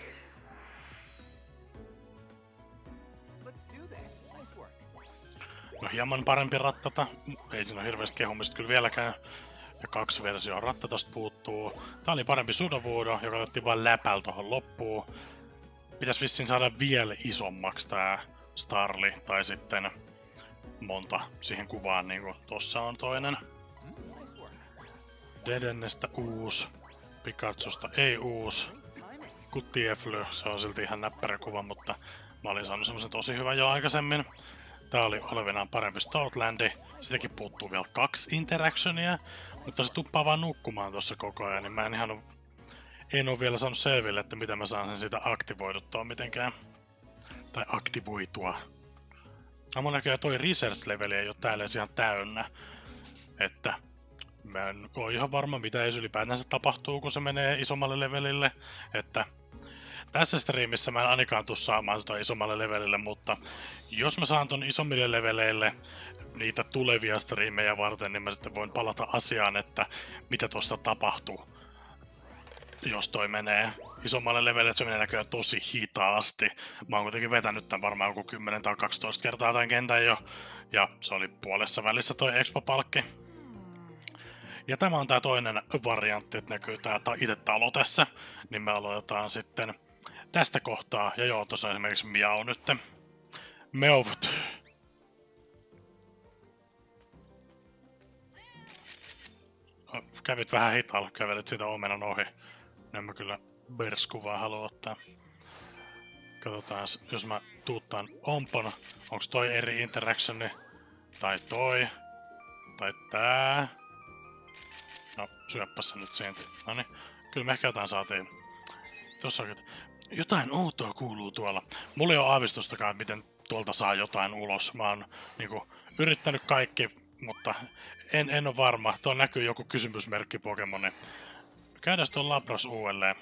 No hieman parempi rattata. Ei siinä ole hirveästi kehumista kyllä vieläkään. Ja 2 versioa rattatosta puuttuu. Tää oli parempi Sudowoodo, joka otettiin vain läpällä tohon loppuun. Pitäis vissiin saada vielä isommaksi tää Starly, tai sitten monta siihen kuvaan, niin kuin tossa on toinen. Dedennestä uusi, Pikachusta ei uusi. Kutiefly, se on silti ihan näppärä kuva, mutta mä olin saanut semmosen tosi hyvän jo aikaisemmin. Tää oli olevinaan parempi Stoutlandi, sitäkin puuttuu vielä 2 interactionia, mutta se tuppaa vaan nukkumaan tuossa koko ajan, niin mä en oo vielä saanut selville, että miten mä saan sen siitä aktivoiduttua mitenkään. Tai aktivoitua. Mun näköjään toi research-leveli ei oo täällä edes ihan täynnä. Että mä en oo ihan varma, mitä edes ylipäätänsä tapahtuu, kun se menee isommalle levelille. Että tässä striimissä mä en ainakaan tuu saamaan tota isommalle levelille, mutta jos mä saan ton isommille leveleille niitä tulevia striimejä varten, niin mä sitten voin palata asiaan, että mitä tosta tapahtuu. jos toi menee isommalle levelille, se menee näköjään tosi hitaasti. Mä oon kuitenkin vetänyt tän varmaan joku 10 tai 12 kertaa tämän kentän jo, ja se oli puolessa välissä toi expo-palkki. Ja tämä on tää toinen variantti, että näkyy tää itse talo tässä, niin me aloitetaan sitten tästä kohtaa, ja joo, tuossa on esimerkiksi Miau nytte. Meovt. Kävit vähän hitaalla, kävelit sitä omenan ohi. En mä kyllä Bers-kuvaa halua ottaa. Katsotaan, jos mä tuuttaan ompana. Onks toi eri interactioni? Tai toi? Tai tää? No, syöppäs se nyt siitä. Noniin, kyllä me ehkä jotain saatiin. Tossa on jotain outoa kuuluu tuolla. Mulla ei oo aavistustakaan, miten tuolta saa jotain ulos. Mä oon niinku yrittänyt kaikki, mutta en oo varma. Tuolla näkyy joku kysymysmerkki Pokemoni. Käydään tuon Lapras uudelleen.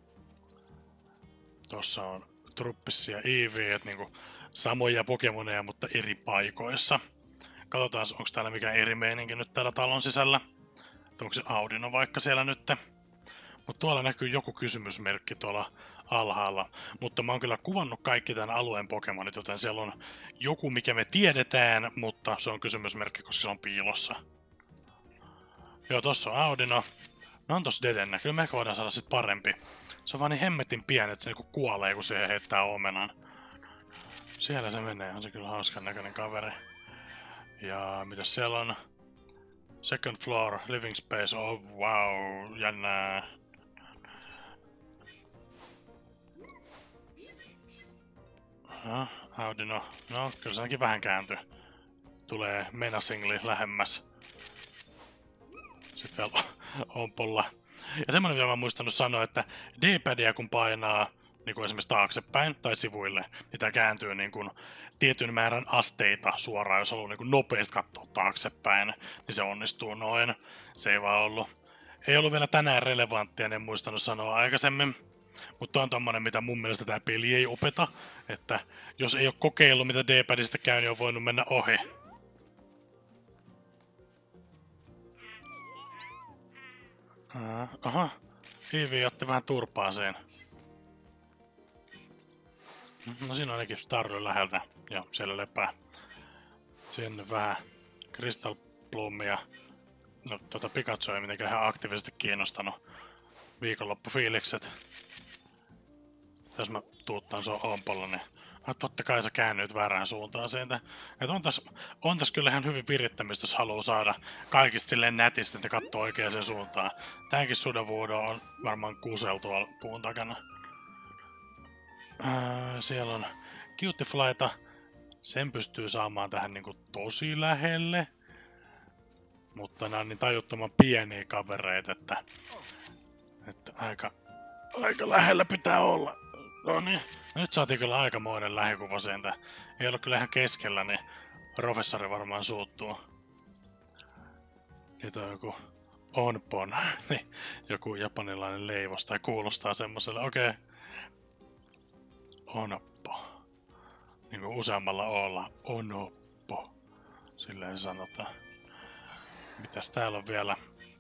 Tossa on Truppissia ja Eevee, et niinku samoja Pokemoneja, mutta eri paikoissa. Katsotaan, onko täällä mikään eri meininki nyt täällä talon sisällä. Onko se Audino vaikka siellä nyt? Mutta tuolla näkyy joku kysymysmerkki tuolla alhaalla. Mutta mä oon kyllä kuvannut kaikki tämän alueen Pokemonit, joten siellä on joku, mikä me tiedetään, mutta se on kysymysmerkki, koska se on piilossa. Joo, tossa on Audino. No on tossa Dedenne. Kyllä me ehkä voidaan saada sit parempi. Se on vaan niin hemmetin pieni, että se niinku kuolee, kun se heittää omenan. Siellä se menee. On se kyllä hauskan näköinen kaveri. Ja mitäs siellä on? Second floor, living space. Oh wow, jännää. Audino. No, kyllä se ainakin vähän kääntyy. Tulee menacingly lähemmäs. Sitten vielä Ompolla. Ja semmonen, mitä mä oon muistanut sanoa, että D-padia kun painaa niin kuin esimerkiksi taaksepäin tai sivuille, niin tää kääntyy niin kuin tietyn määrän asteita suoraan, jos haluaa niin kuin nopeasti katsoa taaksepäin, niin se onnistuu noin. Se ei vaan ollut. Ei ollut vielä tänään relevanttia, en muistanut sanoa aikaisemmin. Mutta on tommonen, mitä mun mielestä tää peli ei opeta, että jos ei ole kokeillut, mitä D-padista käy, niin on voinut mennä ohi. Aha, Eevee otti vähän turpaa sen. No siinä on ainakin Starry läheltä. Joo, siellä lepää. Sinne vähän Crystal Bloomia. No Pikachu ei mitenkään ihan aktiivisesti kiinnostanut. Viikonloppufiilikset. Jos mä tuuttaan se Ompolla, niin totta kai sä käännyt väärään suuntaan siitä. Et on tässä kyllä ihan hyvin virittämistä, jos haluaa saada kaikista silleen nätisti, että katsoo oikeaan suuntaan. Tääkin Sudowoodo on varmaan kusel tuolla puun takana. Siellä on Cutieflyta. Sen pystyy saamaan tähän niinku tosi lähelle. Mutta nämä on niin tajuttoman pieniä kavereita, että aika lähellä pitää olla. No niin, nyt saatiin kyllä aikamoinen lähikuva siitä. Ei ollut kyllä ihan keskellä, niin professori varmaan suuttuu. Nyt on joku Onpon, niin joku japanilainen leivos tai kuulostaa semmoselle. Okei. Onoppo. Niin kuin useammalla olla. Onoppo. Silleen sanotaan. Mitäs täällä on vielä?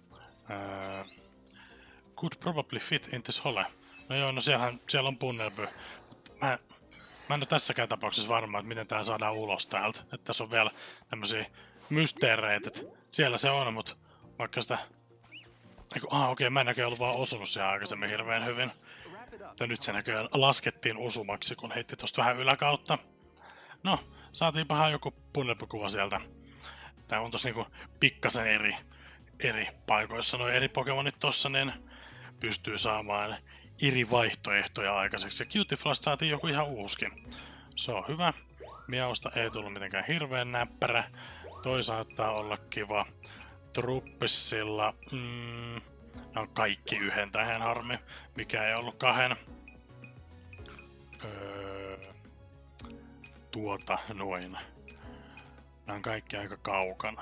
Could probably fit in this hole. No joo, no siellä on Bunnelby. Mä en ole tässäkään tapauksessa varma, että miten tää saadaan ulos täältä. Että tässä on vielä tämmösiä mysteereitä. Siellä se on, mutta vaikka sitä... Okei, mä en näköjään ollut vaan osunut siihen aikaisemmin hirveän hyvin. Mutta nyt se näköjään laskettiin osumaksi, kun heitti tosta vähän yläkautta. No, saatiinpahan joku Bunnelby-kuva sieltä. Tää on tossa niinku pikkasen eri paikoissa noin eri Pokemonit tossa, niin pystyy saamaan eri vaihtoehtoja aikaiseksi. Ja Cutieflysta saatiin joku ihan uuskin. Se on hyvä. Miausta ei tullut mitenkään hirveän näppärä. Toi saattaa olla kiva. Truppissilla... ne on kaikki yhden tähän harmi. Mikä ei ollut kahden. Noin. Nämä on kaikki aika kaukana.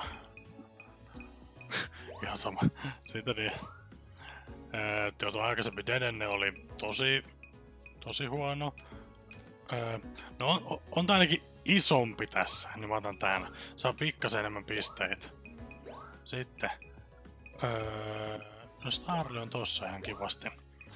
Ihan sama. Siitä niin. Tuo aikaisempi Dedenne oli tosi huono. No on tää ainakin isompi tässä, niin mä otan tän. Saa pikkasen enemmän pisteitä. Sitten. No Starly on tossa ihan kivasti.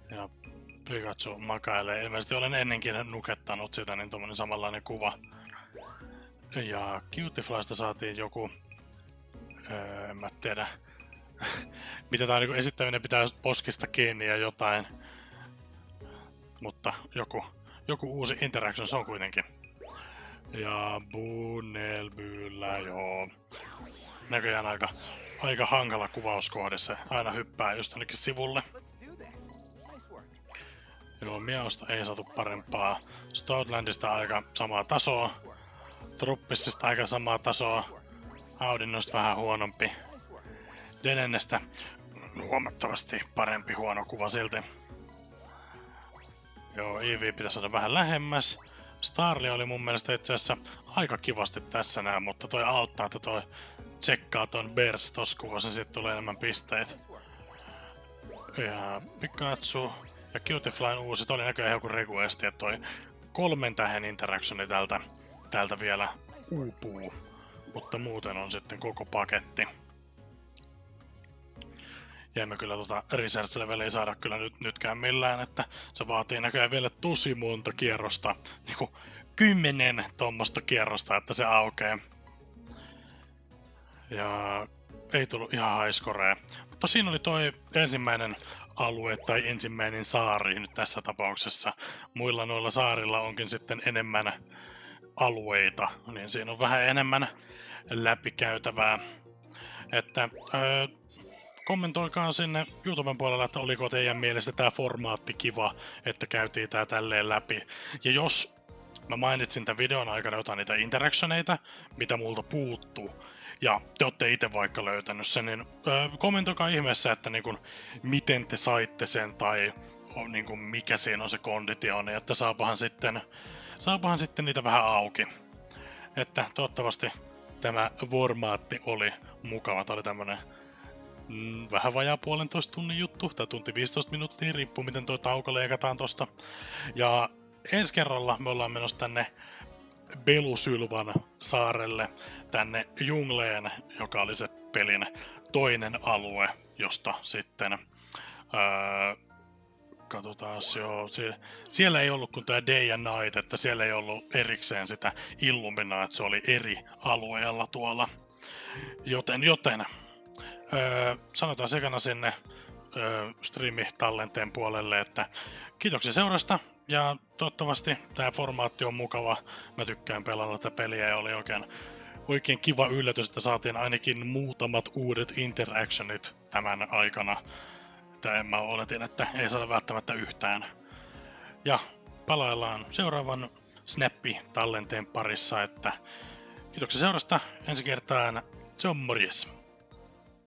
Ja Pikachu makailee. Ilmeisesti olen ennenkin nukettanut sitä, niin tommonen samanlainen kuva. Ja Cutieflysta saatiin joku... en mä tiedä... mitä tää niinku esittäminen pitää poskista kiinni ja jotain. Mutta joku uusi interaction se on kuitenkin. Ja Bunnelbyllä, joo. Näköjään aika hankala kuvauskohde, se aina hyppää just jonnekin sivulle. Joo, Miausta ei saatu parempaa. Stoutlandista aika samaa tasoa. Truppissista aika samaa tasoa. Audinnosta vähän huonompi. Denennestä huomattavasti parempi huono kuva silti. Joo, Eevee pitäisi saada vähän lähemmäs. Starly oli mun mielestä itse asiassa aika kivasti tässä näin, mutta toi auttaa, että toi tsekkaa ton Bears tossa kuvassa, niin siitä tulee enemmän pisteitä. Ja Pikachu ja Cutieflyn uusi, oli näköjään joku requesti, että toi 3 tähän interactioni täältä vielä uupuu. Mutta muuten on sitten koko paketti. Ja emme kyllä research leveliä saada kyllä nytkään millään, että se vaatii näköjään vielä tosi monta kierrosta, niinku 10 tommosta kierrosta, että se aukeaa. Ja ei tullut ihan highscorea. Mutta siinä oli toi ensimmäinen alue tai ensimmäinen saari nyt tässä tapauksessa. Muilla noilla saarilla onkin sitten enemmän alueita, niin siinä on vähän enemmän läpikäytävää. Että kommentoikaa sinne YouTuben puolella, että oliko teidän mielestä tämä formaatti kiva, että käytiin tää tälleen läpi. Ja jos mä mainitsin tämän videon aikana jotain niitä interactioneita, mitä multa puuttuu, ja te olette itse vaikka löytänyt sen, niin kommentoikaa ihmeessä, että niin miten te saitte sen tai niin mikä siinä on se konditio, niin että saapahan sitten niitä vähän auki. Että toivottavasti tämä formaatti oli mukava. Tämä oli tämmönen vähän vajaa 1,5 tunnin juttu, tai tunti 15 minuuttia, riippuu miten tuo tauko leikataan tosta. Ja ensi kerralla me ollaan menossa tänne Belusylvan saarelle, tänne jungleen, joka oli se pelin toinen alue, josta sitten katsotaan, joo, siellä ei ollut kuin tämä Day and Night, että siellä ei ollut erikseen sitä Illuminaa, että se oli eri alueella tuolla. Joten sanotaan sekana sinne striimi-tallenteen puolelle, että kiitoksia seurasta ja toivottavasti tämä formaatti on mukava. Mä tykkään pelata tätä peliä ja oli oikein kiva yllätys, että saatiin ainakin muutamat uudet interactionit tämän aikana. Mä oletin, että ei saada välttämättä yhtään. Ja palaillaan seuraavan Snappi-tallenteen parissa, että kiitoksia seurasta. Ensi kertaan se on morjes.